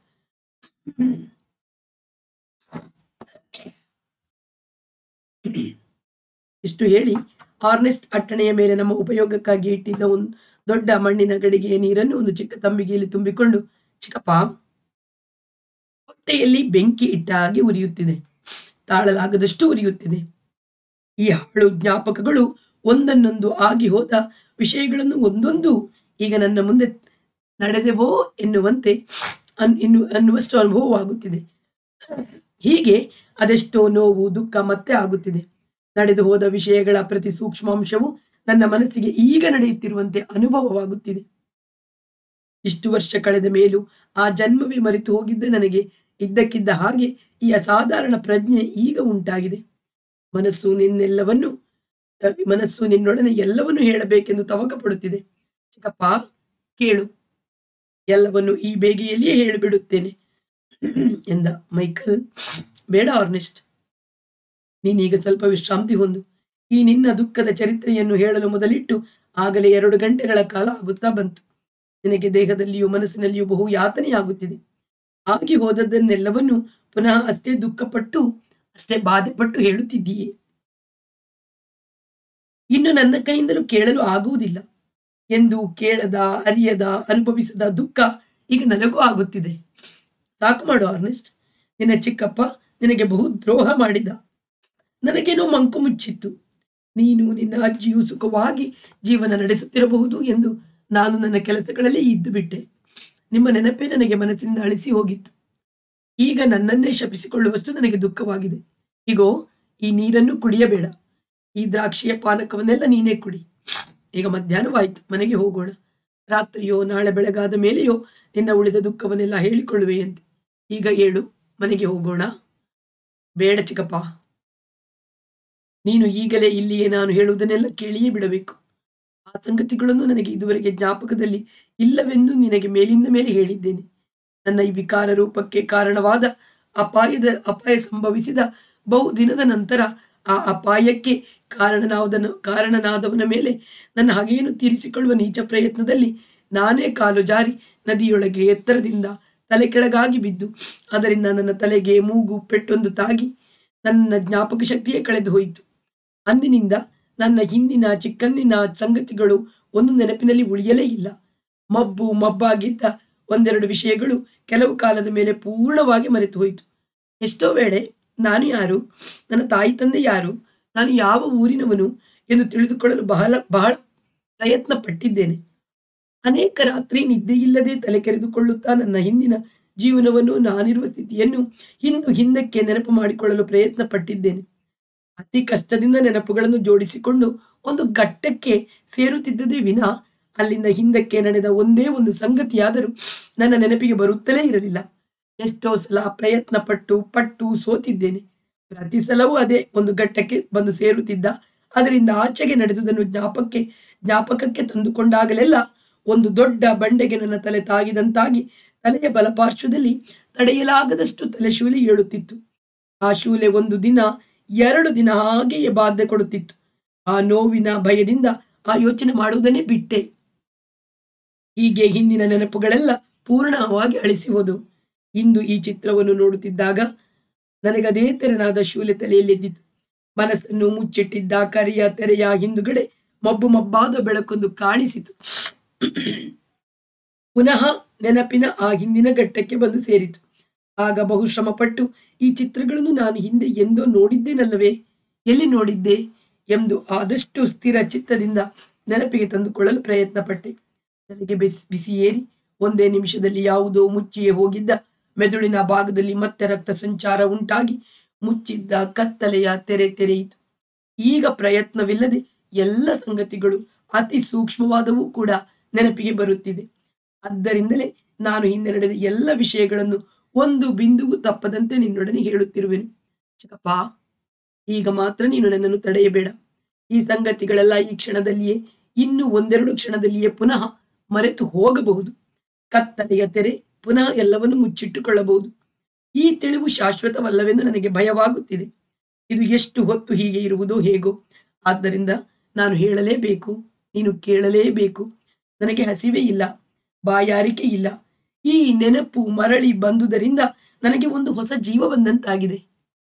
ಇಷ್ಟು ಹೇಳಿ ಆರ್ನೆಸ್ಟ್ ಅಟ್ಟಣೆಯ ಮೇಲೆ ನಮ್ಮ ಉಪಯೋಗಕ್ಕಾಗಿ ಇಟ್ಟಿದ್ದ ಒಂದು ದೊಡ್ಡ ಮಣ್ಣಿನ ಗಡಿಗೆಯ ನೀರನ್ನು ಒಂದು ಚಿಕ್ಕ ತಂಬಿಗೆಯಲ್ಲಿ ತುಂಬಿಕೊಂಡು, ಚಿಕ್ಕಪ್ಪ, ಹೊಟ್ಟೆಯಲ್ಲಿ ಬೆಂಕಿ ಇಟ್ಟ ಹಾಗೆ ಉರಿಯುತ್ತಿದೆ, ತಾಳಲಾಗದಷ್ಟು ಉರಿಯುತ್ತಿದೆ. ಈ ಹಾಳು ಜ್ಞಾಪಕಗಳು ಒಂದನ್ನೊಂದು ಆಗಿ ಹೋದ ವಿಷಯಗಳನ್ನು ಒಂದೊಂದು ಈಗ ನನ್ನ ಮುಂದೆ ನಡೆದೆವೋ ಎನ್ನುವಂತೆ ಅನ್ ಇನ್ನು ಅನ್ನುವಷ್ಟು ಅನುಭವವಾಗುತ್ತಿದೆ. ಹೀಗೆ ಅದೆಷ್ಟೋ ನೋವು ದುಃಖ ಮತ್ತೆ ಆಗುತ್ತಿದೆ. ನಡೆದು ಹೋದ ವಿಷಯಗಳ ಪ್ರತಿ ಸೂಕ್ಷ್ಮಾಂಶವು ನನ್ನ ಮನಸ್ಸಿಗೆ ಈಗ ನಡೆಯುತ್ತಿರುವಂತೆ ಅನುಭವವಾಗುತ್ತಿದೆ. ಇಷ್ಟು ವರ್ಷ ಕಳೆದ ಮೇಲೂ ಆ ಜನ್ಮವೇ ಮರೆತು ಹೋಗಿದ್ದ ನನಗೆ ಇದ್ದಕ್ಕಿದ್ದ ಹಾಗೆ ಈ ಅಸಾಧಾರಣ ಪ್ರಜ್ಞೆ ಈಗ ಉಂಟಾಗಿದೆ. ಮನಸ್ಸು ನಿನ್ನೆಲ್ಲವನ್ನು ಮನಸ್ಸು ನಿನ್ನೊಡನೆ ಎಲ್ಲವನ್ನು ಹೇಳಬೇಕೆಂದು ತವಕ ಪಡುತ್ತಿದೆ. ಚಿಕ್ಕಪ್ಪ, ಕೇಳು, ಎಲ್ಲವನ್ನು ಈ ಬೇಗೆಯಲ್ಲಿಯೇ ಹೇಳಿಬಿಡುತ್ತೇನೆ ಎಂದ. ಮೈಕಲ್, ಬೇಡ ಆರ್ನೆಸ್ಟ್, ನೀನೀಗ ಸ್ವಲ್ಪ ವಿಶ್ರಾಂತಿ ಹೊಂದು. ಈ ನಿನ್ನ ದುಃಖದ ಚರಿತ್ರೆಯನ್ನು ಹೇಳಲು ಮೊದಲಿಟ್ಟು ಆಗಲೇ ಎರಡು ಗಂಟೆಗಳ ಕಾಲ ಆಗುತ್ತಾ ಬಂತು. ನಿನಗೆ ದೇಹದಲ್ಲಿಯೂ ಮನಸ್ಸಿನಲ್ಲಿಯೂ ಬಹು ಯಾತನೆಯಾಗುತ್ತಿದೆ. ಆಗಿ ಹೋದದ್ದನ್ನೆಲ್ಲವನ್ನು ಪುನಃ ಅಷ್ಟೇ ದುಃಖಪಟ್ಟು ಅಷ್ಟೇ ಬಾಧೆಪಟ್ಟು ಹೇಳುತ್ತಿದ್ದೀಯೇ. ಇನ್ನು ನನ್ನ ಕೈಯಿಂದಲೂ ಕೇಳಲು ಆಗುವುದಿಲ್ಲ ಎಂದು ಕೇಳದ, ಅರಿಯದ, ಅನುಭವಿಸದ ದುಃಖ ಈಗ ನನಗೂ ಆಗುತ್ತಿದೆ. ಸಾಕು ಮಾಡು ಆರ್ನೆಸ್ಟ್. ನಿನ್ನ ಚಿಕ್ಕಪ್ಪ ನಿನಗೆ ಬಹು ದ್ರೋಹ ಮಾಡಿದ. ನನಗೇನೋ ಮಂಕು ಮುಚ್ಚಿತ್ತು. ನೀನು ನಿನ್ನ ಅಜ್ಜಿಯು ಸುಖವಾಗಿ ಜೀವನ ನಡೆಸುತ್ತಿರಬಹುದು ಎಂದು ನಾನು ನನ್ನ ಕೆಲಸಗಳಲ್ಲಿ ಇದ್ದು ಬಿಟ್ಟೆ. ನಿಮ್ಮ ನೆನಪೇ ನನಗೆ ಮನಸ್ಸಿನಿಂದ ಅಳಿಸಿ ಹೋಗಿತ್ತು. ಈಗ ನನ್ನನ್ನೇ ಶಪಿಸಿಕೊಳ್ಳುವಷ್ಟು ನನಗೆ ದುಃಖವಾಗಿದೆ. ಹೀಗೋ, ಈ ನೀರನ್ನು ಕುಡಿಯಬೇಡ. ಈ ದ್ರಾಕ್ಷಿಯ ಪಾನಕವನ್ನೆಲ್ಲ ನೀನೇ ಕುಡಿ. ಈಗ ಮಧ್ಯಾಹ್ನವಾಯಿತು, ಮನೆಗೆ ಹೋಗೋಣ. ರಾತ್ರಿಯೋ ನಾಳೆ ಬೆಳಗಾದ ಮೇಲೆಯೋ ನಿನ್ನ ಉಳಿದ ದುಃಖವನ್ನೆಲ್ಲ ಹೇಳಿಕೊಳ್ಳುವೆಯಂತೆ. ಈಗ ಏಳು, ಮನೆಗೆ ಹೋಗೋಣ. ಬೇಡ ಚಿಕ್ಕಪ್ಪ, ನೀನು ಈಗಲೇ ಇಲ್ಲಿಯೇ ನಾನು ಹೇಳುವುದನ್ನೆಲ್ಲ ಕೇಳಿಯೇ ಬಿಡಬೇಕು. ಆ ಸಂಗತಿಗಳನ್ನು ನನಗೆ ಇದುವರೆಗೆ ಜ್ಞಾಪಕದಲ್ಲಿ ಇಲ್ಲವೆಂದು ನಿನಗೆ ಮೇಲಿಂದ ಮೇಲೆ ಹೇಳಿದ್ದೇನೆ. ನನ್ನ ಈ ವಿಕಾರ ರೂಪಕ್ಕೆ ಕಾರಣವಾದ ಅಪಾಯದ ಅಪಾಯ ಸಂಭವಿಸಿದ ಬಹು ದಿನದ ನಂತರ ಆ ಅಪಾಯಕ್ಕೆ ಕಾರಣನಾದನ ಕಾರಣನಾದವನ ಮೇಲೆ ನನ್ನ ಹಗೆಯನ್ನು ತೀರಿಸಿಕೊಳ್ಳುವ ನೀಚ ಪ್ರಯತ್ನದಲ್ಲಿ ನಾನೇ ಕಾಲು ಜಾರಿ ನದಿಯೊಳಗೆ ಎತ್ತರದಿಂದ ತಲೆ ಕೆಳಗಾಗಿ ಬಿದ್ದು ಅದರಿಂದ ನನ್ನ ತಲೆಗೆ ಮೂಗು ಪೆಟ್ಟೊಂದು ತಾಗಿ ನನ್ನ ಜ್ಞಾಪಕ ಶಕ್ತಿಯೇ ಕಳೆದು ಹೋಯಿತು. ಅಂದಿನಿಂದ ನನ್ನ ಹಿಂದಿನ ಚಿಕ್ಕಂದಿನ ಸಂಗತಿಗಳು ಒಂದು ನೆನಪಿನಲ್ಲಿ ಉಳಿಯಲೇ ಇಲ್ಲ. ಮಬ್ಬು ಮಬ್ಬಾಗಿದ್ದ ಒಂದೆರಡು ವಿಷಯಗಳು ಕೆಲವು ಕಾಲದ ಮೇಲೆ ಪೂರ್ಣವಾಗಿ ಮರೆತು ಹೋಯಿತು. ಎಷ್ಟೋ ವೇಳೆ ನಾನು ಯಾರು, ನನ್ನ ತಾಯಿ ತಂದೆ ಯಾರು, ನಾನು ಯಾವ ಊರಿನವನು ಎಂದು ತಿಳಿದುಕೊಳ್ಳಲು ಬಹಳ ಬಹಳ ಪ್ರಯತ್ನ ಪಟ್ಟಿದ್ದೇನೆ. ಅನೇಕ ರಾತ್ರಿ ನಿದ್ದೆಯಿಲ್ಲದೆ ತಲೆ ಕೆರೆದುಕೊಳ್ಳುತ್ತಾ ನನ್ನ ಹಿಂದಿನ ಜೀವನವನ್ನು, ನಾನಿರುವ ಸ್ಥಿತಿಯನ್ನು ಹಿಂದು ಹಿಂದಕ್ಕೆ ನೆನಪು ಮಾಡಿಕೊಳ್ಳಲು ಪ್ರಯತ್ನ ಪಟ್ಟಿದ್ದೇನೆ. ಅತಿ ಕಷ್ಟದಿಂದ ನೆನಪುಗಳನ್ನು ಜೋಡಿಸಿಕೊಂಡು ಒಂದು ಘಟ್ಟಕ್ಕೆ ಸೇರುತ್ತಿದ್ದದೇ ವಿನ ಅಲ್ಲಿಂದ ಹಿಂದಕ್ಕೆ ನಡೆದ ಒಂದೇ ಒಂದು ಸಂಗತಿಯಾದರೂ ನನ್ನ ನೆನಪಿಗೆ ಬರುತ್ತಲೇ ಇರಲಿಲ್ಲ. ಎಷ್ಟೋ ಸಲ ಪ್ರಯತ್ನ ಪಟ್ಟು ಪಟ್ಟು ಸೋತಿದ್ದೇನೆ. ಪ್ರತಿ ಸಲವೂ ಅದೇ ಒಂದು ಘಟ್ಟಕ್ಕೆ ಬಂದು ಸೇರುತ್ತಿದ್ದ ಅದರಿಂದ ಆಚೆಗೆ ನಡೆದುದನ್ನು ಜ್ಞಾಪಕ್ಕೆ ಜ್ಞಾಪಕಕ್ಕೆ ತಂದುಕೊಂಡಾಗಲೆಲ್ಲ ಒಂದು ದೊಡ್ಡ ಬಂಡೆಗೆ ನನ್ನ ತಲೆ ತಾಗಿದಂತಾಗಿ ತಲೆಯ ಬಲಪಾರ್ಶ್ವದಲ್ಲಿ ತಡೆಯಲಾಗದಷ್ಟು ತಲೆ ಶೂಲೆ ಏಳುತ್ತಿತ್ತು. ಆ ಶೂಲೆ ಒಂದು ದಿನ ಎರಡು ದಿನ ಹಾಗೆಯೇ ಬಾಧೆ ಕೊಡುತ್ತಿತ್ತು. ಆ ನೋವಿನ ಭಯದಿಂದ ಆ ಯೋಚನೆ ಮಾಡುವುದನ್ನೇ ಬಿಟ್ಟೆ. ಹೀಗೆ ಹಿಂದಿನ ನೆನಪುಗಳೆಲ್ಲ ಪೂರ್ಣವಾಗಿ ಅಳಿಸಿ ಹೋದವು. ಇಂದು ಈ ಚಿತ್ರವನ್ನು ನೋಡುತ್ತಿದ್ದಾಗ ನನಗದೇ ತೆರನಾದ ಶೂಲೆ ತಲೆಯಲ್ಲೆದ್ದಿತು. ಮನಸ್ಸನ್ನು ಮುಚ್ಚಿಟ್ಟಿದ್ದ ಕರಿಯ ತೆರೆಯ ಹಿಂದುಗಡೆ ಮಬ್ಬು ಮಬ್ಬಾದ ಬೆಳಕೊಂದು ಕಾಣಿಸಿತು. ಪುನಃ ನೆನಪಿನ ಆ ಹಿಂದಿನ ಘಟ್ಟಕ್ಕೆ ಬಂದು ಸೇರಿತು. ಆಗ ಬಹುಶ್ರಮ ಪಟ್ಟು ಈ ಚಿತ್ರಗಳನ್ನು ನಾನು ಹಿಂದೆ ಎಂದೋ ನೋಡಿದ್ದೇನಲ್ಲವೇ, ಎಲ್ಲಿ ನೋಡಿದ್ದೆ ಎಂದು ಆದಷ್ಟು ಸ್ಥಿರ ಚಿತ್ತದಿಂದ ನೆನಪಿಗೆ ತಂದುಕೊಳ್ಳಲು ಪ್ರಯತ್ನ ಪಟ್ಟೆ. ನನಗೆ ಬಿಸಿ ಬಿಸಿ ಏರಿ ಒಂದೇ ನಿಮಿಷದಲ್ಲಿ ಯಾವುದೋ ಮುಚ್ಚಿಯೇ ಹೋಗಿದ್ದ ಮೆದುಳಿನ ಭಾಗದಲ್ಲಿ ಮತ್ತೆ ರಕ್ತ ಸಂಚಾರ ಉಂಟಾಗಿ ಮುಚ್ಚಿದ್ದ ಕತ್ತಲೆಯ ತೆರೆ ತೆರೆಯಿತು. ಈಗ ಪ್ರಯತ್ನವಿಲ್ಲದೆ ಎಲ್ಲ ಸಂಗತಿಗಳು ಅತಿ ಸೂಕ್ಷ್ಮವಾದವೂ ಕೂಡ ನೆನಪಿಗೆ ಬರುತ್ತಿದೆ. ಆದ್ದರಿಂದಲೇ ನಾನು ಹಿಂದೆ ನಡೆದ ಎಲ್ಲ ವಿಷಯಗಳನ್ನು ಒಂದು ಬಿಂದುವು ತಪ್ಪದಂತೆ ನಿನ್ನೊಡನೆ ಹೇಳುತ್ತಿರುವೆನು. ಚಿಕ್ಕಪ್ಪ, ಈಗ ಮಾತ್ರ ನೀನು ನನ್ನನ್ನು ತಡೆಯಬೇಡ. ಈ ಸಂಗತಿಗಳೆಲ್ಲ ಈ ಕ್ಷಣದಲ್ಲಿಯೇ, ಇನ್ನು ಒಂದೆರಡು ಕ್ಷಣದಲ್ಲಿಯೇ ಪುನಃ ಮರೆತು ಹೋಗಬಹುದು. ಕತ್ತಲೆಯ ತೆರೆ ಪುನಃ ಎಲ್ಲವನ್ನು ಮುಚ್ಚಿಟ್ಟುಕೊಳ್ಳಬಹುದು. ಈ ತಿಳಿವು ಶಾಶ್ವತವಲ್ಲವೆಂದು ನನಗೆ ಭಯವಾಗುತ್ತಿದೆ. ಇದು ಎಷ್ಟು ಹೊತ್ತು ಹೀಗೆ ಇರುವುದೋ ಹೇಗೋ. ಆದ್ದರಿಂದ ನಾನು ಹೇಳಲೇಬೇಕು, ನೀನು ಕೇಳಲೇಬೇಕು. ನನಗೆ ಹಸಿವೆ ಇಲ್ಲ, ಬಾಯಾರಿಕೆ ಇಲ್ಲ. ಈ ನೆನಪು ಮರಳಿ ಬಂದುದರಿಂದ ನನಗೆ ಒಂದು ಹೊಸ ಜೀವ ಬಂದಂತಾಗಿದೆ.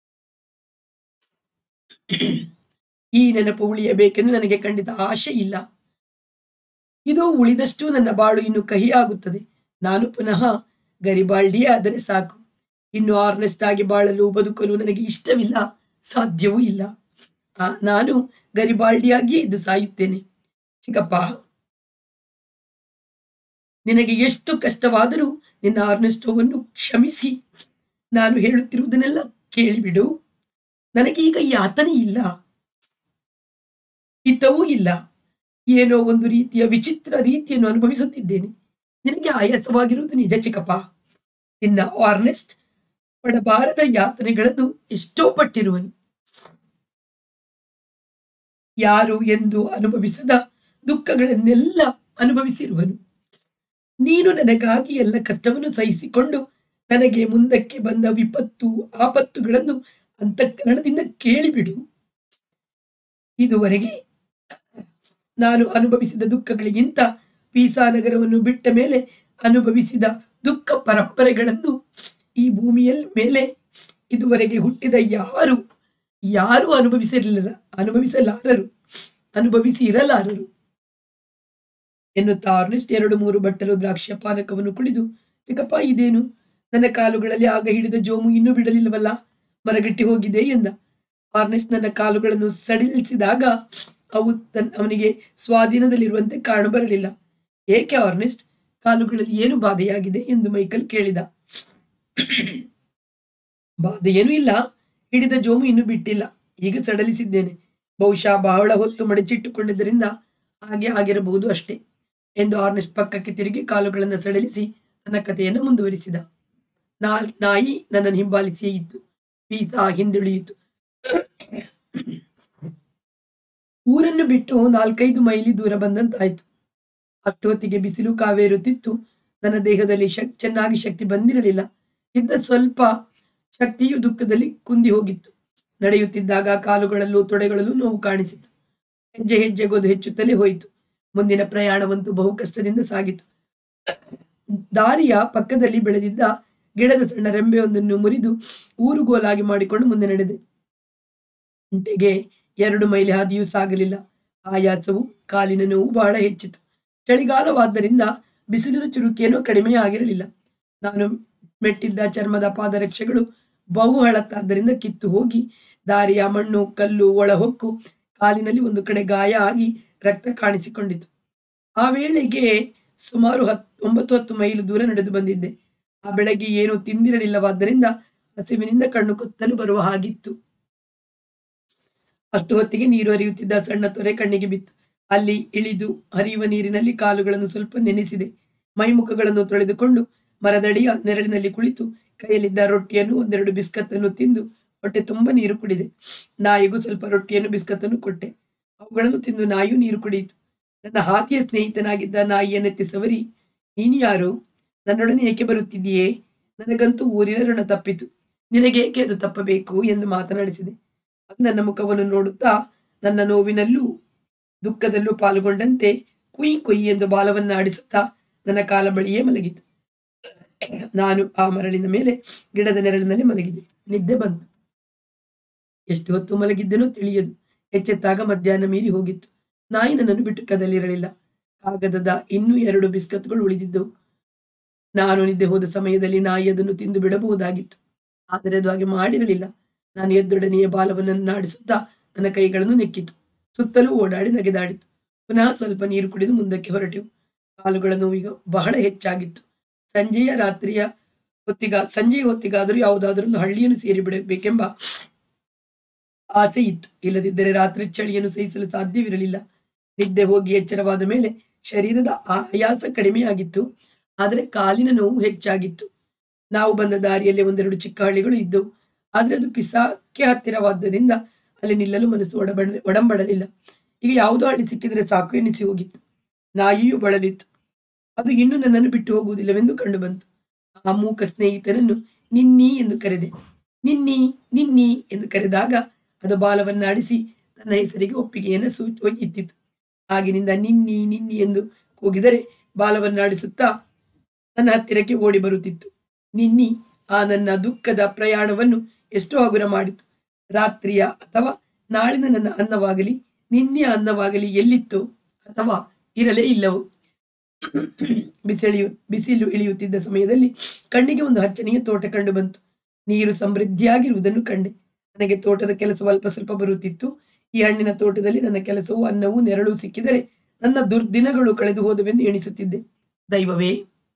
ಈ ನೆನಪು ಉಳಿಯಬೇಕೆಂದು ನನಗೆ ಖಂಡಿತ ಆಶೆ ಇಲ್ಲ. ಇದು ಉಳಿದಷ್ಟು ನನ್ನ ಬಾಳು ಇನ್ನು ಕಹಿಯಾಗುತ್ತದೆ. ನಾನು ಪುನಃ ಗರಿಬಾಲ್ಡಿಯೇ ಆದರೆ ಸಾಕು. ಇನ್ನು ಆರ್ನೆಸ್ಟ್ ಆಗಿ ಬಾಳಲು ಬದುಕಲು ನನಗೆ ಇಷ್ಟವಿಲ್ಲ, ಸಾಧ್ಯವೂ ಇಲ್ಲ. ಆ ನಾನು ಗರಿಬಾಲ್ಡಿಯಾಗಿ ಇದ್ದು ಸಾಯುತ್ತೇನೆ. ಚಿಕ್ಕಪ್ಪ, ನಿನಗೆ ಎಷ್ಟು ಕಷ್ಟವಾದರೂ ನಿನ್ನ ಆರ್ನೆಸ್ಟೋವನ್ನು ಕ್ಷಮಿಸಿ. ನಾನು ಹೇಳುತ್ತಿರುವುದನ್ನೆಲ್ಲ ಕೇಳಿಬಿಡು. ನನಗೆ ಈಗ ಯಾತನೆ ಇಲ್ಲ, ಹಿತವೂ ಇಲ್ಲ. ಏನೋ ಒಂದು ರೀತಿಯ ವಿಚಿತ್ರ ರೀತಿಯನ್ನು ಅನುಭವಿಸುತ್ತಿದ್ದೇನೆ. ನಿನಗೆ ಆಯಾಸವಾಗಿರುವುದು ನಿಜ ಚಿಕ್ಕಪ್ಪ. ನಿನ್ನ ಆರ್ನೆಸ್ಟ್ ಪಡಬಾರದ ಯಾತನೆಗಳನ್ನು ಎಷ್ಟೋ ಪಟ್ಟಿರುವನು. ಯಾರು ಎಂದು ಅನುಭವಿಸದ ದುಃಖಗಳನ್ನೆಲ್ಲ ಅನುಭವಿಸಿರುವನು. ನೀನು ನನಗಾಗಿ ಎಲ್ಲ ಕಷ್ಟವನ್ನು ಸಹಿಸಿಕೊಂಡು ನನಗೆ ಮುಂದಕ್ಕೆ ಬಂದ ವಿಪತ್ತು ಆಪತ್ತುಗಳನ್ನು ಅಂತಃಕರಣದಿಂದ ಕೇಳಿಬಿಡು. ಇದುವರೆಗೆ ನಾನು ಅನುಭವಿಸಿದ ದುಃಖಗಳಿಗಿಂತ ಪೀಸಾ ನಗರವನ್ನು ಬಿಟ್ಟ ಮೇಲೆ ಅನುಭವಿಸಿದ ದುಃಖ ಪರಂಪರೆಗಳನ್ನು ಈ ಭೂಮಿಯ ಮೇಲೆ ಇದುವರೆಗೆ ಹುಟ್ಟಿದ ಯಾರು ಯಾರು ಅನುಭವಿಸಿರಲಿಲ್ಲ ಅನುಭವಿಸಲಾರರು ಅನುಭವಿಸಿ ಇರಲಾರರು ಎನ್ನುತ್ತಾ ಆರ್ನೆಸ್ಟ್ ಎರಡು ಮೂರು ಬಟ್ಟಲು ದ್ರಾಕ್ಷಿಯ ಪಾನಕವನ್ನು ಕುಡಿದು, ಚಿಕ್ಕಪ್ಪ, ಇದೇನು, ನನ್ನ ಕಾಲುಗಳಲ್ಲಿ ಆಗ ಹಿಡಿದ ಜೋಮು ಇನ್ನೂ ಬಿಡಲಿಲ್ಲವಲ್ಲ, ಮರಗಟ್ಟಿ ಹೋಗಿದೆ ಎಂದ. ಆರ್ನೆಸ್ಟ್ ನನ್ನ ಕಾಲುಗಳನ್ನು ಸಡಿಲಿಸಿದಾಗ ಅವು ತನ್ ಅವನಿಗೆ ಸ್ವಾಧೀನದಲ್ಲಿರುವಂತೆ ಕಾಣಬರಲಿಲ್ಲ. ಏಕೆ ಆರ್ನೆಸ್ಟ್, ಕಾಲುಗಳಲ್ಲಿ ಏನು ಬಾಧೆಯಾಗಿದೆ ಎಂದು ಮೈಕಲ್ ಕೇಳಿದ. ಬಾಧೆಯೇನೂ ಇಲ್ಲ, ಹಿಡಿದ ಜೋಮು ಇನ್ನೂ ಬಿಟ್ಟಿಲ್ಲ, ಈಗ ಸಡಲಿಸಿದ್ದೇನೆ. ಬಹುಶಃ ಬಹಳ ಹೊತ್ತು ಮಡಚಿಟ್ಟುಕೊಂಡಿದ್ದರಿಂದ ಹಾಗೆ ಆಗಿರಬಹುದು ಅಷ್ಟೇ ಎಂದು ಆರ್ನೆಸ್ಟ್ ಪಕ್ಕಕ್ಕೆ ತಿರುಗಿ ಕಾಲುಗಳನ್ನು ಸಡಲಿಸಿ ತನ್ನ ಕಥೆಯನ್ನು ಮುಂದುವರಿಸಿದ. ನಾ ನಾಯಿ ನನ್ನನ್ನು ಹಿಂಬಾಲಿಸಿಯೇ ಇತ್ತು. ಪೀಸಾ ಹಿಂದುಳಿಯಿತು. ಊರನ್ನು ಬಿಟ್ಟು ನಾಲ್ಕೈದು ಮೈಲಿ ದೂರ ಬಂದಂತಾಯ್ತು. ಅಷ್ಟು ಹೊತ್ತಿಗೆ ಬಿಸಿಲು ಕಾವೇರುತ್ತಿತ್ತು. ನನ್ನ ದೇಹದಲ್ಲಿ ಶಕ್ ಚೆನ್ನಾಗಿ ಶಕ್ತಿ ಬಂದಿರಲಿಲ್ಲ. ಇದ್ದ ಸ್ವಲ್ಪ ಶಕ್ತಿಯು ದುಃಖದಲ್ಲಿ ಕುಂದಿ ಹೋಗಿತ್ತು. ನಡೆಯುತ್ತಿದ್ದಾಗ ಕಾಲುಗಳಲ್ಲೂ ತೊಡೆಗಳಲ್ಲೂ ನೋವು ಕಾಣಿಸಿತು. ಹೆಜ್ಜೆ ಹೆಜ್ಜೆಗೋದು ಹೆಚ್ಚುತ್ತಲೇ ಹೋಯಿತು. ಮುಂದಿನ ಪ್ರಯಾಣವಂತೂ ಬಹು ಕಷ್ಟದಿಂದ ಸಾಗಿತು. ದಾರಿಯ ಪಕ್ಕದಲ್ಲಿ ಬೆಳೆದಿದ್ದ ಗಿಡದ ಸಣ್ಣ ರೆಂಬೆಯೊಂದನ್ನು ಮುರಿದು ಊರುಗೋಲಾಗಿ ಮಾಡಿಕೊಂಡು ಮುಂದೆ ನಡೆದೆ. ಗಂಟೆಗೆ ಎರಡು ಮೈಲಿ ಹಾದಿಯೂ ಸಾಗಲಿಲ್ಲ. ಆಯಾಸವು, ಕಾಲಿನ ನೋವು ಬಹಳ ಹೆಚ್ಚಿತು. ಚಳಿಗಾಲವಾದ್ದರಿಂದ ಬಿಸಿಲಿನ ಚುರುಕೇನೂ ಕಡಿಮೆ ಆಗಿರಲಿಲ್ಲ. ನಾನು ಮೆಟ್ಟಿದ್ದ ಚರ್ಮದ ಪಾದರಕ್ಷೆಗಳು ಬಹು ಹಳತ್ತಾದ್ದರಿಂದ ಕಿತ್ತು ಹೋಗಿ ದಾರಿಯ ಮಣ್ಣು ಕಲ್ಲು ಒಳಹೊಕ್ಕು ಕಾಲಿನಲ್ಲಿ ಒಂದು ಕಡೆ ಗಾಯ ಆಗಿ ರಕ್ತ ಕಾಣಿಸಿಕೊಂಡಿತು. ಆ ವೇಳೆಗೆ ಸುಮಾರು ಹತ್ ಒಂಬತ್ತು ಹತ್ತು ಮೈಲು ದೂರ ನಡೆದು ಬಂದಿದ್ದೆ. ಆ ಬೆಳಗ್ಗೆ ಏನೂ ತಿಂದಿರಲಿಲ್ಲವಾದ್ದರಿಂದ ಹಸಿವಿನಿಂದ ಕಣ್ಣು ಕೊತ್ತಲು ಬರುವ ಹಾಗಿತ್ತು. ಅಷ್ಟು ಹೊತ್ತಿಗೆ ನೀರು ಹರಿಯುತ್ತಿದ್ದ ಸಣ್ಣ ತೊರೆ ಕಣ್ಣಿಗೆ ಬಿತ್ತು. ಅಲ್ಲಿ ಇಳಿದು ಹರಿಯುವ ನೀರಿನಲ್ಲಿ ಕಾಲುಗಳನ್ನು ಸ್ವಲ್ಪ ನೆನೆಸಿದೆ. ಮೈಮುಖಗಳನ್ನು ತೊಳೆದುಕೊಂಡು ಮರದಡಿಯ ನೆರಳಿನಲ್ಲಿ ಕುಳಿತು ಕೈಯಲ್ಲಿದ್ದ ರೊಟ್ಟಿಯನ್ನು ಒಂದೆರಡು ಬಿಸ್ಕತ್ತನ್ನು ತಿಂದು ಹೊಟ್ಟೆ ತುಂಬ ನೀರು ಕುಡಿದೆ. ನಾಯಿಗೂ ಸ್ವಲ್ಪ ರೊಟ್ಟಿಯನ್ನು ಬಿಸ್ಕತ್ತನ್ನು ಕೊಟ್ಟೆ. ಅವುಗಳನ್ನು ತಿಂದು ನಾಯಿಯೂ ನೀರು ಕುಡಿಯಿತು. ನನ್ನ ಹಾದಿಯ ಸ್ನೇಹಿತನಾಗಿದ್ದ ನಾಯಿಯನ್ನೆತ್ತಿ ಸವರಿ, ನೀನು ಯಾರು, ನನ್ನೊಡನೆ ಏಕೆ ಬರುತ್ತಿದ್ದೀಯೇ, ನನಗಂತೂ ಊರಿನ ಋಣ ತಪ್ಪಿತು, ನಿನಗೆ ಏಕೆ ಅದು ತಪ್ಪಬೇಕು ಎಂದು ಮಾತನಾಡಿಸಿದೆ. ಅದು ನನ್ನ ಮುಖವನ್ನು ನೋಡುತ್ತಾ ನನ್ನ ನೋವಿನಲ್ಲೂ ದುಃಖದಲ್ಲೂ ಪಾಲ್ಗೊಂಡಂತೆ ಕುಯ್ ಕುಯ್ ಎಂದು ಬಾಲವನ್ನ ಆಡಿಸುತ್ತಾ ನನ್ನ ಕಾಲ ಬಳಿಯೇ ಮಲಗಿತು. ನಾನು ಆ ಮರಳಿನ ಮೇಲೆ ಗಿಡದ ನೆರಳಿನಲ್ಲಿ ಮಲಗಿದೆ. ನಿದ್ದೆ ಬಂತು. ಎಷ್ಟು ಹೊತ್ತು ಮಲಗಿದ್ದೆನೋ ತಿಳಿಯದು. ಎಚ್ಚೆತ್ತಾಗ ಮಧ್ಯಾಹ್ನ ಮೀರಿ ಹೋಗಿತ್ತು. ನಾಯಿ ನನ್ನನ್ನು ಬಿಟ್ಟು ಕದಲಿರಲಿಲ್ಲ. ಕಾಗದದ ಇನ್ನೂ ಎರಡು ಬಿಸ್ಕತ್ಗಳು ಉಳಿದಿದ್ದವು. ನಾನು ನಿದ್ದೆ ಹೋದ ಸಮಯದಲ್ಲಿ ನಾಯಿ ಅದನ್ನು ತಿಂದು ಬಿಡಬಹುದಾಗಿತ್ತು. ಆದರೆ ಅದು ಹಾಗೆ ಮಾಡಿರಲಿಲ್ಲ. ನಾನು ಎದ್ದೊಡನೆಯ ಬಾಲವನ್ನು ನಾಡಿಸುತ್ತಾ ನನ್ನ ಕೈಗಳನ್ನು ನೆಕ್ಕಿತು. ಸುತ್ತಲೂ ಓಡಾಡಿ ನಗೆದಾಡಿತು. ಪುನಃ ಸ್ವಲ್ಪ ನೀರು ಕುಡಿದು ಮುಂದಕ್ಕೆ ಹೊರಟೆವು. ಕಾಲುಗಳ ನೋವೀಗ ಬಹಳ ಹೆಚ್ಚಾಗಿತ್ತು. ಸಂಜೆಯ ರಾತ್ರಿಯ ಹೊತ್ತಿಗ ಸಂಜೆಯ ಹೊತ್ತಿಗಾದರೂ ಯಾವುದಾದರೂ ಒಂದು ಹಳ್ಳಿಯನ್ನು ಸೇರಿ ಬಿಡಬೇಕೆಂಬ ಆಸೆ ಇತ್ತು. ಇಲ್ಲದಿದ್ದರೆ ರಾತ್ರಿ ಚಳಿಯನ್ನು ಸಹಿಸಲು ಸಾಧ್ಯವಿರಲಿಲ್ಲ. ನಿದ್ದೆ ಹೋಗಿ ಎಚ್ಚರವಾದ ಮೇಲೆ ಶರೀರದ ಆಯಾಸ ಕಡಿಮೆಯಾಗಿತ್ತು. ಆದರೆ ಕಾಲಿನ ನೋವು ಹೆಚ್ಚಾಗಿತ್ತು. ನಾವು ಬಂದ ದಾರಿಯಲ್ಲಿ ಒಂದೆರಡು ಚಿಕ್ಕ ಹಳ್ಳಿಗಳು ಇದ್ದವು. ಆದ್ರೆ ಅದು ಪಿಸಾಕ್ಕೆ ಹತ್ತಿರವಾದ್ದರಿಂದ ಅಲ್ಲಿ ನಿಲ್ಲಲು ಮನಸ್ಸು ಒಡಬಡ ಒಡಂಬಡಲಿಲ್ಲ. ಈಗ ಯಾವುದೋ ಹಳ್ಳಿ ಸಿಕ್ಕಿದರೆ ಸಾಕು ಎನಿಸಿ ಹೋಗಿತ್ತು. ನಾಯಿಯೂ ಬಳಲಿತ್ತು. ಅದು ಇನ್ನೂ ನನ್ನನ್ನು ಬಿಟ್ಟು ಹೋಗುವುದಿಲ್ಲವೆಂದು ಕಂಡು ಬಂತು. ಆ ಮೂಕ ಸ್ನೇಹಿತನನ್ನು ನಿನ್ನಿ ಎಂದು ಕರೆದೆ. ನಿನ್ನಿ ನಿನ್ನಿ ಎಂದು ಕರೆದಾಗ ಅದು ಬಾಲವನ್ನಾಡಿಸಿ ತನ್ನ ಹೆಸರಿಗೆ ಒಪ್ಪಿಗೆಯನ್ನು ಸೂ ಇತ್ತಿತ್ತು. ಆಗಿನಿಂದ ನಿನ್ನಿ ನಿನ್ನಿ ಎಂದು ಕೂಗಿದರೆ ಬಾಲವನ್ನಾಡಿಸುತ್ತಾ ನನ್ನ ಹತ್ತಿರಕ್ಕೆ ಓಡಿ ಬರುತ್ತಿತ್ತು. ನಿನ್ನಿ ಆ ನನ್ನ ದುಃಖದ ಪ್ರಯಾಣವನ್ನು ಎಷ್ಟೋ ಹಗುರ ಮಾಡಿತು. ರಾತ್ರಿಯ ಅಥವಾ ನಾಳಿನ ನನ್ನ ಅನ್ನವಾಗಲಿ ನಿನ್ನೆಯ ಅನ್ನವಾಗಲಿ ಎಲ್ಲಿತ್ತೋ ಅಥವಾ ಇರಲೇ ಇಲ್ಲವೋ. ಬಿಸಿಳಿಯು ಬಿಸಿಲು ಇಳಿಯುತ್ತಿದ್ದ ಸಮಯದಲ್ಲಿ ಕಣ್ಣಿಗೆ ಒಂದು ಹಚ್ಚನೆಯ ತೋಟ ಕಂಡು ಬಂತು. ನೀರು ಸಮೃದ್ಧಿಯಾಗಿರುವುದನ್ನು ಕಂಡೆ. ನನಗೆ ತೋಟದ ಕೆಲಸ ಅಲ್ಪ ಸ್ವಲ್ಪ ಬರುತ್ತಿತ್ತು. ಈ ಹಣ್ಣಿನ ತೋಟದಲ್ಲಿ ನನ್ನ ಕೆಲಸವು ಅನ್ನವೂ ನೆರಳು ಸಿಕ್ಕಿದರೆ ನನ್ನ ದುರ್ದಿನಗಳು ಕಳೆದು ಹೋದವೆಂದು ಎಣಿಸುತ್ತಿದ್ದೆ. ದೈವವೇ,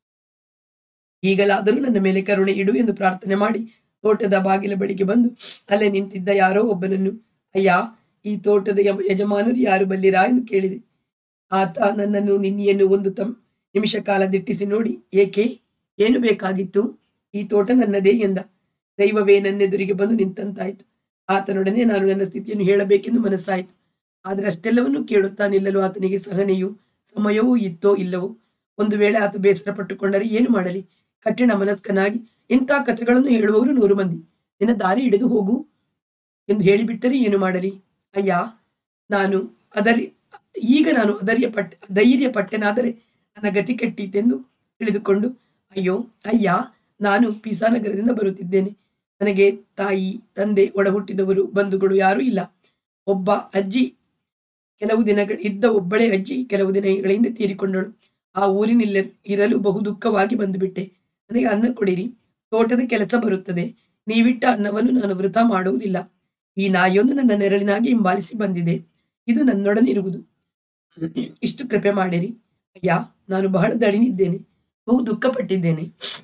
ಈಗಲಾದರೂ ನನ್ನ ಮೇಲೆ ಕರುಣೆ ಇಡು ಎಂದು ಪ್ರಾರ್ಥನೆ ಮಾಡಿ ತೋಟದ ಬಾಗಿಲ ಬಳಿಗೆ ಬಂದು ಅಲ್ಲೇ ನಿಂತಿದ್ದ ಯಾರೋ ಒಬ್ಬನನ್ನು, ಅಯ್ಯ, ಈ ತೋಟದ ಯಜಮಾನರು ಯಾರು ಬಲ್ಲಿರಾ ಎಂದು ಕೇಳಿದೆ. ಆತ ನನ್ನನ್ನು ನಿನ್ನೆಯನ್ನು ಒಂದು ತಮ್ ನಿಮಿಷ ಕಾಲ ದಿಟ್ಟಿಸಿ ನೋಡಿ, ಏಕೆ, ಏನು ಬೇಕಾಗಿತ್ತು? ಈ ತೋಟ ನನ್ನದೇ ಎಂದ. ದೈವವೇ ನನ್ನೆದುರಿಗೆ ಬಂದು ನಿಂತಂತಾಯಿತು. ಆತನೊಡನೆ ನಾನು ನನ್ನ ಸ್ಥಿತಿಯನ್ನು ಹೇಳಬೇಕೆಂದು ಮನಸ್ಸಾಯಿತು. ಆದರೆ ಅಷ್ಟೆಲ್ಲವನ್ನು ಕೇಳುತ್ತಾ ನಿಲ್ಲಲು ಆತನಿಗೆ ಸಹನೆಯೂ ಸಮಯವೂ ಇತ್ತೋ ಇಲ್ಲವೋ. ಒಂದು ವೇಳೆ ಆತ ಬೇಸರ ಪಟ್ಟುಕೊಂಡರೆ ಏನು ಮಾಡಲಿ? ಕಠಿಣ ಮನಸ್ಕನಾಗಿ ಇಂಥ ಕಥೆಗಳನ್ನು ಹೇಳುವವರು ನೂರು ಮಂದಿ. ನಿನ್ನ ದಾರಿ ಹಿಡಿದು ಹೋಗು ಎಂದು ಹೇಳಿಬಿಟ್ಟರೆ ಏನು ಮಾಡಲಿ? ಅಯ್ಯ, ನಾನು ಅದರಿ ಈಗ ನಾನು ಅದರ್ಯ ಪಟ್ಟ ಧೈರ್ಯ ಪಟ್ಟೆನಾದರೆ ನನ್ನ ಗತಿ ಕೆಟ್ಟೀತೆಂದು ತಿಳಿದುಕೊಂಡು, ಅಯ್ಯೋ ಅಯ್ಯ, ನಾನು ಪಿಸಾನಗರದಿಂದ ಬರುತ್ತಿದ್ದೇನೆ. ನನಗೆ ತಾಯಿ, ತಂದೆ, ಒಡ ಹುಟ್ಟಿದವರು, ಬಂಧುಗಳು ಯಾರೂ ಇಲ್ಲ. ಒಬ್ಬ ಅಜ್ಜಿ ಕೆಲವು ದಿನಗಳ ಇದ್ದ ಒಬ್ಬಳೇ ಅಜ್ಜಿ ಕೆಲವು ದಿನಗಳಿಂದ ತೀರಿಕೊಂಡಳು. ಆ ಊರಿನಿಲ್ಲ ಇರಲು ಬಹು ದುಃಖವಾಗಿ ಬಂದುಬಿಟ್ಟೆ. ನನಗೆ ಅನ್ನ ಕೊಡಿರಿ, ತೋಟದ ಕೆಲಸ ಬರುತ್ತದೆ. ನೀವಿಟ್ಟ ಅನ್ನವನ್ನು ನಾನು ವೃಥಾ ಮಾಡುವುದಿಲ್ಲ. ಈ ನಾಯಿಯೊಂದು ನನ್ನ ನೆರಳಿನಾಗಿ ಹಿಂಬಾಲಿಸಿ ಬಂದಿದೆ. ಇದು ನನ್ನೊಡನಿರುವುದು. ಇಷ್ಟು ಕೃಪೆ ಮಾಡಿರಿ. ಅಯ್ಯ, ನಾನು ಬಹಳ ದಣಿದಿದ್ದೇನೆ, ಬಹು ದುಃಖ ಪಟ್ಟಿದ್ದೇನೆ.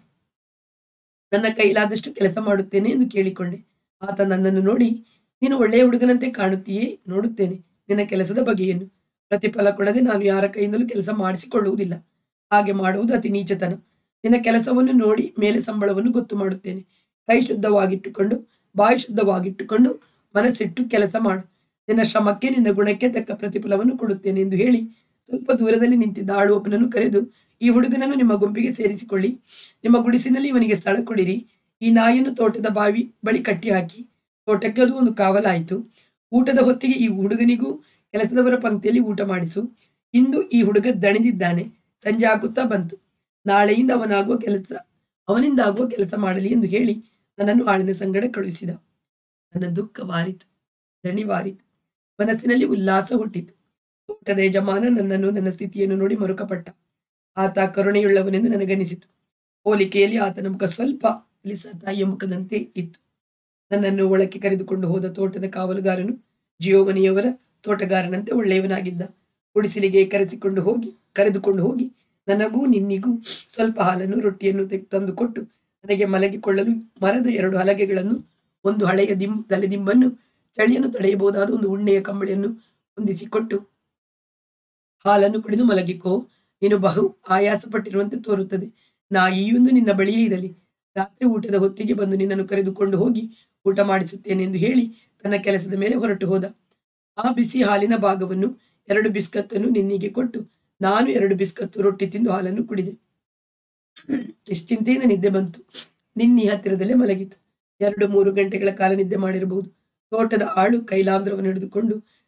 ನನ್ನ ಕೈಲಾದಷ್ಟು ಕೆಲಸ ಮಾಡುತ್ತೇನೆ ಎಂದು ಕೇಳಿಕೊಂಡೆ. ಆತ ನನ್ನನ್ನು ನೋಡಿ, ನೀನು ಒಳ್ಳೆಯ ಹುಡುಗನಂತೆ ಕಾಣುತ್ತೀಯೇ, ನೋಡುತ್ತೇನೆ ನಿನ್ನ ಕೆಲಸದ ಬಗೆಯನ್ನು. ಪ್ರತಿಫಲ ಕೊಡದೆ ನಾನು ಯಾರ ಕೈಯಿಂದಲೂ ಕೆಲಸ ಮಾಡಿಸಿಕೊಳ್ಳುವುದಿಲ್ಲ. ಹಾಗೆ ಮಾಡುವುದು ಅತಿ ನೀಚತನ. ನಿನ್ನ ಕೆಲಸವನ್ನು ನೋಡಿ ಮೇಲೆ ಸಂಬಳವನ್ನು ಗೊತ್ತು ಮಾಡುತ್ತೇನೆ. ಕೈ ಶುದ್ಧವಾಗಿಟ್ಟುಕೊಂಡು ಬಾಯಿ ಶುದ್ಧವಾಗಿಟ್ಟುಕೊಂಡು ಮನಸ್ಸಿಟ್ಟು ಕೆಲಸ ಮಾಡು. ನಿನ್ನ ಶ್ರಮಕ್ಕೆ ನಿನ್ನ ಗುಣಕ್ಕೆ ತಕ್ಕ ಪ್ರತಿಫಲವನ್ನು ಕೊಡುತ್ತೇನೆ ಎಂದು ಹೇಳಿ ಸ್ವಲ್ಪ ದೂರದಲ್ಲಿ ನಿಂತಿದ್ದ ಆಳುವೊಬ್ಬನನ್ನು ಕರೆದು, ಈ ಹುಡುಗನನ್ನು ನಿಮ್ಮ ಗುಂಪಿಗೆ ಸೇರಿಸಿಕೊಳ್ಳಿ. ನಿಮ್ಮ ಗುಡಿಸಿನಲ್ಲಿ ಇವನಿಗೆ ಸ್ಥಳ ಕೊಡಿರಿ. ಈ ನಾಯಿಯನ್ನು ತೋಟದ ಬಾವಿ ಬಳಿ ಕಟ್ಟಿ ಹಾಕಿ. ತೋಟಕ್ಕೆ ಅದು ಒಂದು ಕಾವಲಾಯಿತು. ಊಟದ ಹೊತ್ತಿಗೆ ಈ ಹುಡುಗನಿಗೂ ಕೆಲಸದವರ ಪಂಕ್ತಿಯಲ್ಲಿ ಊಟ ಮಾಡಿಸು. ಇಂದು ಈ ಹುಡುಗ ದಣಿದಿದ್ದಾನೆ, ಸಂಜೆ ಆಗುತ್ತಾ ಬಂತು. ನಾಳೆಯಿಂದ ಅವನಾಗುವ ಕೆಲಸ ಅವನಿಂದ ಆಗುವ ಕೆಲಸ ಮಾಡಲಿ ಎಂದು ಹೇಳಿ ನನ್ನನ್ನು ಆಳಿನ ಸಂಗಡ ಕಳುಹಿಸಿದ. ನನ್ನ ದುಃಖವಾರಿತು, ದಣಿವಾರಿತು, ಮನಸ್ಸಿನಲ್ಲಿ ಉಲ್ಲಾಸ ಹುಟ್ಟಿತು. ತೋಟದ ಯಜಮಾನ ನನ್ನನ್ನು ನನ್ನ ಸ್ಥಿತಿಯನ್ನು ನೋಡಿ ಮರುಕಪಟ್ಟ. ಆತ ಕರುಣೆಯುಳ್ಳವನೆಂದು ನನಗನಿಸಿತು. ಹೋಲಿಕೆಯಲ್ಲಿ ಆತನ ಮುಖ ಸ್ವಲ್ಪ ಲಿಸ ತಾಯಿಯ ಮುಖದಂತೆ ಇತ್ತು. ನನ್ನನ್ನು ಒಳಕ್ಕೆ ಕರೆದುಕೊಂಡು ಹೋದ ತೋಟದ ಕಾವಲುಗಾರನು ಜಿಯೋವನಿಯವರ ತೋಟಗಾರನಂತೆ ಒಳ್ಳೆಯವನಾಗಿದ್ದ. ಗುಡಿಸಲಿಗೆ ಕರೆಸಿಕೊಂಡು ಹೋಗಿ ಕರೆದುಕೊಂಡು ಹೋಗಿ ನನಗೂ ನಿನ್ನಿಗೂ ಸ್ವಲ್ಪ ಹಾಲನ್ನು ರೊಟ್ಟಿಯನ್ನು ತಂದು ಕೊಟ್ಟು ನನಗೆ ಮಲಗಿಕೊಳ್ಳಲು ಮರದ ಎರಡು ಹಲಗೆಗಳನ್ನು, ಒಂದು ಹಳೆಯ ದಿಂಬ್ ತಲೆದಿಂಬನ್ನು, ಚಳಿಯನ್ನು ತಡೆಯಬಹುದಾದ ಒಂದು ಉಣ್ಣೆಯ ಕಂಬಳಿಯನ್ನು ಹೊಂದಿಸಿಕೊಟ್ಟು, ಹಾಲನ್ನು ಕುಡಿದು ಮಲಗಿಕೋ, ನೀನು ಬಹು ಆಯಾಸ ಪಟ್ಟಿರುವಂತೆ ತೋರುತ್ತದೆ. ನಾಯಿಯೊಂದು ನಿನ್ನ ಬಳಿಯೇ ಇರಲಿ. ರಾತ್ರಿ ಊಟದ ಹೊತ್ತಿಗೆ ಬಂದು ನಿನ್ನನ್ನು ಕರೆದುಕೊಂಡು ಹೋಗಿ ಊಟ ಮಾಡಿಸುತ್ತೇನೆ ಎಂದು ಹೇಳಿ ತನ್ನ ಕೆಲಸದ ಮೇಲೆ ಹೊರಟು ಹೋದ. ಆ ಬಿಸಿ ಹಾಲಿನ ಭಾಗವನ್ನು, ಎರಡು ಬಿಸ್ಕತ್ತನ್ನು ನಿನ್ನಿಗೆ ಕೊಟ್ಟು ನಾನು ಎರಡು ಬಿಸ್ಕತ್ತು ರೊಟ್ಟಿ ತಿಂದು ಹಾಲನ್ನು ಕುಡಿದೆ. ನಿಶ್ಚಿಂತೆಯಿಂದ ನಿದ್ದೆ ಬಂತು. ನಿನ್ನಿ ಹತ್ತಿರದಲ್ಲೇ ಮಲಗಿತು. ಎರಡು ಮೂರು ಗಂಟೆಗಳ ಕಾಲ ನಿದ್ದೆ ಮಾಡಿರಬಹುದು. ತೋಟದ ಆಳು ಕೈಲಾಂಧ್ರವನ್ನು ಹಿಡಿದುಕೊಂಡು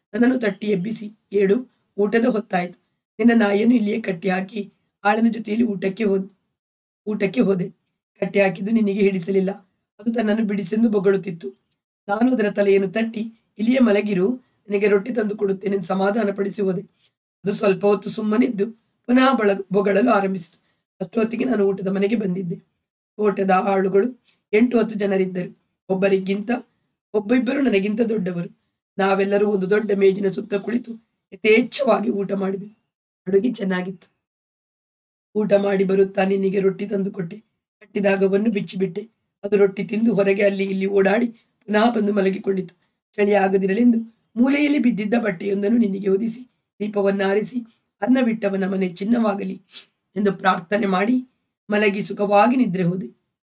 ನನ್ನನ್ನು ತಟ್ಟಿ ಎಬ್ಬಿಸಿ, ಏಳು, ಊಟದ ಹೊತ್ತಾಯಿತು. ನಿನ್ನ ನಾಯಿಯನ್ನು ಇಲ್ಲಿಯೇ ಕಟ್ಟಿ ಹಾಕಿ ಆಳಿನ ಜೊತೆಯಲ್ಲಿ ಊಟಕ್ಕೆ ಹೋದ್ ಊಟಕ್ಕೆ ಹೋದೆ. ಕಟ್ಟಿ ಹಾಕಿದ್ದು ನಿನಗೆ ಹಿಡಿಸಲಿಲ್ಲ. ಅದು ತನ್ನನ್ನು ಬಿಡಿಸೆಂದು ಬೊಗಳುತ್ತಿತ್ತು. ನಾನು ಅದರ ತಲೆಯನ್ನು ತಟ್ಟಿ, ಇಲ್ಲಿಯೇ ಮಲಗಿರು, ನಿನಗೆ ರೊಟ್ಟಿ ತಂದು ಕೊಡುತ್ತೇನೆ ಸಮಾಧಾನ ಪಡಿಸಿ ಹೋದೆ. ಅದು ಸ್ವಲ್ಪ ಹೊತ್ತು ಸುಮ್ಮನಿದ್ದು ಪುನಃ ಬಳ ಬೊಗಳಲು ಆರಂಭಿಸಿತು. ಅಷ್ಟೊತ್ತಿಗೆ ನಾನು ಊಟದ ಮನೆಗೆ ಬಂದಿದ್ದೆ. ತೋಟದ ಆಳುಗಳು ಎಂಟು ಹತ್ತು ಜನರಿದ್ದರು. ಒಬ್ಬರಿಗಿಂತ ಒಬ್ಬಿಬ್ಬರು ನನಗಿಂತ ದೊಡ್ಡವರು. ನಾವೆಲ್ಲರೂ ಒಂದು ದೊಡ್ಡ ಮೇಜಿನ ಸುತ್ತ ಕುಳಿತು ಯಥೇಚ್ಛವಾಗಿ ಊಟ ಮಾಡಿದೆವು. ಅಡುಗೆ ಚೆನ್ನಾಗಿತ್ತು. ಊಟ ಮಾಡಿ ಬರುತ್ತಾ ನಿನಗೆ ರೊಟ್ಟಿ ತಂದು ಕೊಟ್ಟೆ. ಕಟ್ಟಿದಾಗವನ್ನು ಬಿಚ್ಚಿಬಿಟ್ಟೆ. ಅದು ರೊಟ್ಟಿ ತಿಂದು ಹೊರಗೆ ಅಲ್ಲಿ ಇಲ್ಲಿ ಓಡಾಡಿ ಪುನಃ ಬಂದು ಮಲಗಿಕೊಂಡಿತು. ಚಳಿ ಆಗದಿರಲೆಂದು ಮೂಲೆಯಲ್ಲಿ ಬಿದ್ದಿದ್ದ ಬಟ್ಟೆಯೊಂದನ್ನು ನಿನಗೆ ಹೊದಿಸಿ ದೀಪವನ್ನಾರಿಸಿ ಅನ್ನವಿಟ್ಟವನ ಮನೆ ಚಿನ್ನವಾಗಲಿ ಎಂದು ಪ್ರಾರ್ಥನೆ ಮಾಡಿ ಮಲಗಿ ಸುಖವಾಗಿ ನಿದ್ರೆ ಹೋದೆ.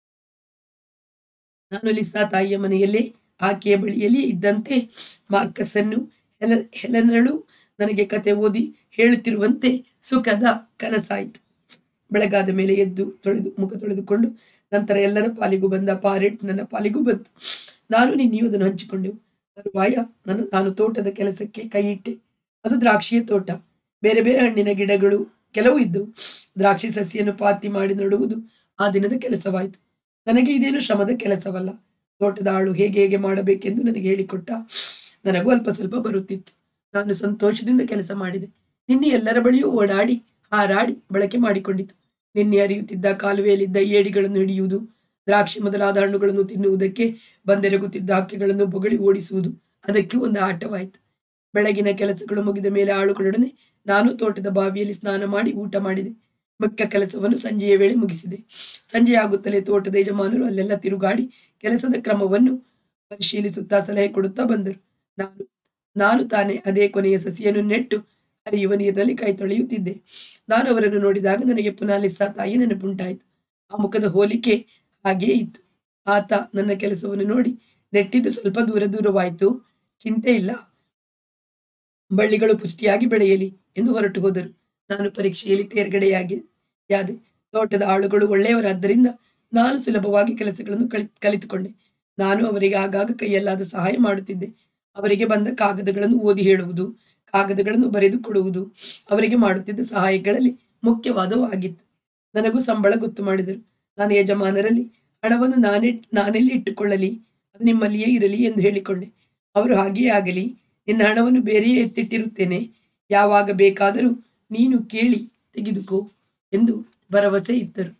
ನಾನು ಲಿಸಾ ತಾಯಿಯ ಮನೆಯಲ್ಲೇ ಆಕೆಯ ಬಳಿಯಲ್ಲಿ ಇದ್ದಂತೆ ಮಾರ್ಕಸನ್ನು ಹೆಲ ಹೆಲನಳು ನನಗೆ ಕತೆ ಓದಿ ಹೇಳುತ್ತಿರುವಂತೆ ಸುಖದ ಕನಸಾಯಿತು. ಬೆಳಗಾದ ಮೇಲೆ ಎದ್ದು ತೊಳೆದು ಮುಖ ತೊಳೆದುಕೊಂಡು ನಂತರ ಎಲ್ಲರ ಪಾಲಿಗೂ ಬಂದ ಪಾರೆಟ್ ನನ್ನ ಪಾಲಿಗೂ ಬಂತು. ನಾನು ನಿನ್ನೆಯೂ ಅದನ್ನು ಹಂಚಿಕೊಂಡೆವು. ತರುವಾಯ ನನ್ನ ನಾನು ತೋಟದ ಕೆಲಸಕ್ಕೆ ಕೈ ಇಟ್ಟೆ. ಅದು ದ್ರಾಕ್ಷಿಯ ತೋಟ. ಬೇರೆ ಬೇರೆ ಹಣ್ಣಿನ ಗಿಡಗಳು ಕೆಲವು ಇದ್ದವು. ದ್ರಾಕ್ಷಿ ಸಸಿಯನ್ನು ಪಾತಿ ಮಾಡಿ ನಡುವುದು ಆ ದಿನದ ಕೆಲಸವಾಯಿತು. ನನಗೆ ಇದೇನು ಶ್ರಮದ ಕೆಲಸವಲ್ಲ. ತೋಟದ ಆಳು ಹೇಗೆ ಹೇಗೆ ಮಾಡಬೇಕೆಂದು ನನಗೆ ಹೇಳಿಕೊಟ್ಟ. ನನಗೂ ಅಲ್ಪ ಸ್ವಲ್ಪ ಬರುತ್ತಿತ್ತು. ನಾನು ಸಂತೋಷದಿಂದ ಕೆಲಸ ಮಾಡಿದೆ. ನಿನ್ನೆ ಎಲ್ಲರ ಬಳಿಯೂ ಓಡಾಡಿ ಹಾರಾಡಿ ಬಳಕೆ ಮಾಡಿಕೊಂಡಿತು. ನಿನ್ನೆ ಹರಿಯುತ್ತಿದ್ದ ಕಾಲುವೆಯಲ್ಲಿದ್ದ ಏಡಿಗಳನ್ನು ಹಿಡಿಯುವುದು, ದ್ರಾಕ್ಷಿ ಮೊದಲಾದ ಹಣ್ಣುಗಳನ್ನು ತಿನ್ನುವುದಕ್ಕೆ ಬಂದೆರಗುತ್ತಿದ್ದ ಹಕ್ಕಿಗಳನ್ನು ಬೊಗಳಿ ಓಡಿಸುವುದು ಅದಕ್ಕೆ ಒಂದು ಆಟವಾಯಿತು. ಬೆಳಗಿನ ಕೆಲಸಗಳು ಮುಗಿದ ಮೇಲೆ ಆಳುಗಳೊಡನೆ ನಾನು ತೋಟದ ಬಾವಿಯಲ್ಲಿ ಸ್ನಾನ ಮಾಡಿ ಊಟ ಮಾಡಿದೆ. ಮುಖ್ಯ ಕೆಲಸವನ್ನು ಸಂಜೆಯ ವೇಳೆ ಮುಗಿಸಿದೆ. ಸಂಜೆ ಆಗುತ್ತಲೇ ತೋಟದ ಯಜಮಾನರು ಅಲ್ಲೆಲ್ಲ ತಿರುಗಾಡಿ ಕೆಲಸದ ಕ್ರಮವನ್ನು ಪರಿಶೀಲಿಸುತ್ತಾ ಸಲಹೆ ಕೊಡುತ್ತಾ ಬಂದರು. ನಾನು ನಾನು ತಾನೇ ಅದೇ ಕೊನೆಯ ಸಸಿಯನ್ನು ನೆಟ್ಟು ಹರಿಯುವ ನೀರಿನಲ್ಲಿ ಕೈ ತೊಳೆಯುತ್ತಿದ್ದೆ. ನಾನು ಅವರನ್ನು ನೋಡಿದಾಗ ನನಗೆ ಪುನಃ ಲಿಸಾ ತಾಯಿ ನೆನಪುಂಟಾಯಿತು. ಆ ಮುಖದ ಹೋಲಿಕೆ ಹಾಗೇ ಇತ್ತು. ಆತ ನನ್ನ ಕೆಲಸವನ್ನು ನೋಡಿ, ನೆಟ್ಟಿದ್ದು ಸ್ವಲ್ಪ ದೂರ ದೂರವಾಯಿತು, ಚಿಂತೆ ಇಲ್ಲ, ಬಳ್ಳಿಗಳು ಪುಷ್ಟಿಯಾಗಿ ಬೆಳೆಯಲಿ ಎಂದು ಹೊರಟು ಹೋದರು. ನಾನು ಪರೀಕ್ಷೆಯಲ್ಲಿ ತೇರ್ಗಡೆಯಾಗಿ ಯಾದೆ. ತೋಟದ ಆಳುಗಳು ಒಳ್ಳೆಯವರಾದ್ದರಿಂದ ನಾನು ಸುಲಭವಾಗಿ ಕೆಲಸಗಳನ್ನು ಕಲಿ ಕಲಿತುಕೊಂಡೆ. ನಾನು ಅವರಿಗೆ ಆಗಾಗ ಕೈಯಲ್ಲಾದ ಸಹಾಯ ಮಾಡುತ್ತಿದ್ದೆ. ಅವರಿಗೆ ಬಂದ ಕಾಗದಗಳನ್ನು ಓದಿ ಹೇಳುವುದು, ಕಾಗದಗಳನ್ನು ಬರೆದು ಕೊಡುವುದು ಅವರಿಗೆ ಮಾಡುತ್ತಿದ್ದ ಸಹಾಯಗಳಲ್ಲಿ ಮುಖ್ಯವಾದವು ಆಗಿತ್ತು. ನನಗೂ ಸಂಬಳ ಗೊತ್ತು ಮಾಡಿದರು. ನಾನು ಯಜಮಾನರಲ್ಲಿ ಹಣವನ್ನು ನಾನೇ ನಾನೆಲ್ಲಿ ಇಟ್ಟುಕೊಳ್ಳಲಿ, ಅದು ನಿಮ್ಮಲ್ಲಿಯೇ ಇರಲಿ ಎಂದು ಹೇಳಿಕೊಂಡೆ. ಅವರು ಹಾಗೆಯೇ ಆಗಲಿ, ನಿನ್ನ ಹಣವನ್ನು ಬೇರೆಯೇ ಎತ್ತಿಟ್ಟಿರುತ್ತೇನೆ, ಯಾವಾಗ ಬೇಕಾದರೂ ನೀನು ಕೇಳಿ ತೆಗೆದುಕೋ ಎಂದು ಭರವಸೆ ಇತ್ತರು.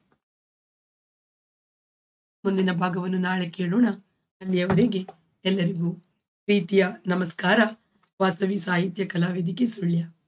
ಮುಂದಿನ ಭಾಗವನ್ನು ನಾಳೆ ಕೇಳೋಣ. ಅಲ್ಲಿಯವರೆಗೆ ಎಲ್ಲರಿಗೂ ಪ್ರೀತಿಯ ನಮಸ್ಕಾರ. ವಾಸವಿ ಸಾಹಿತ್ಯ ಕಲಾವೇದಿಕೆ ಸುಳ್ಯ.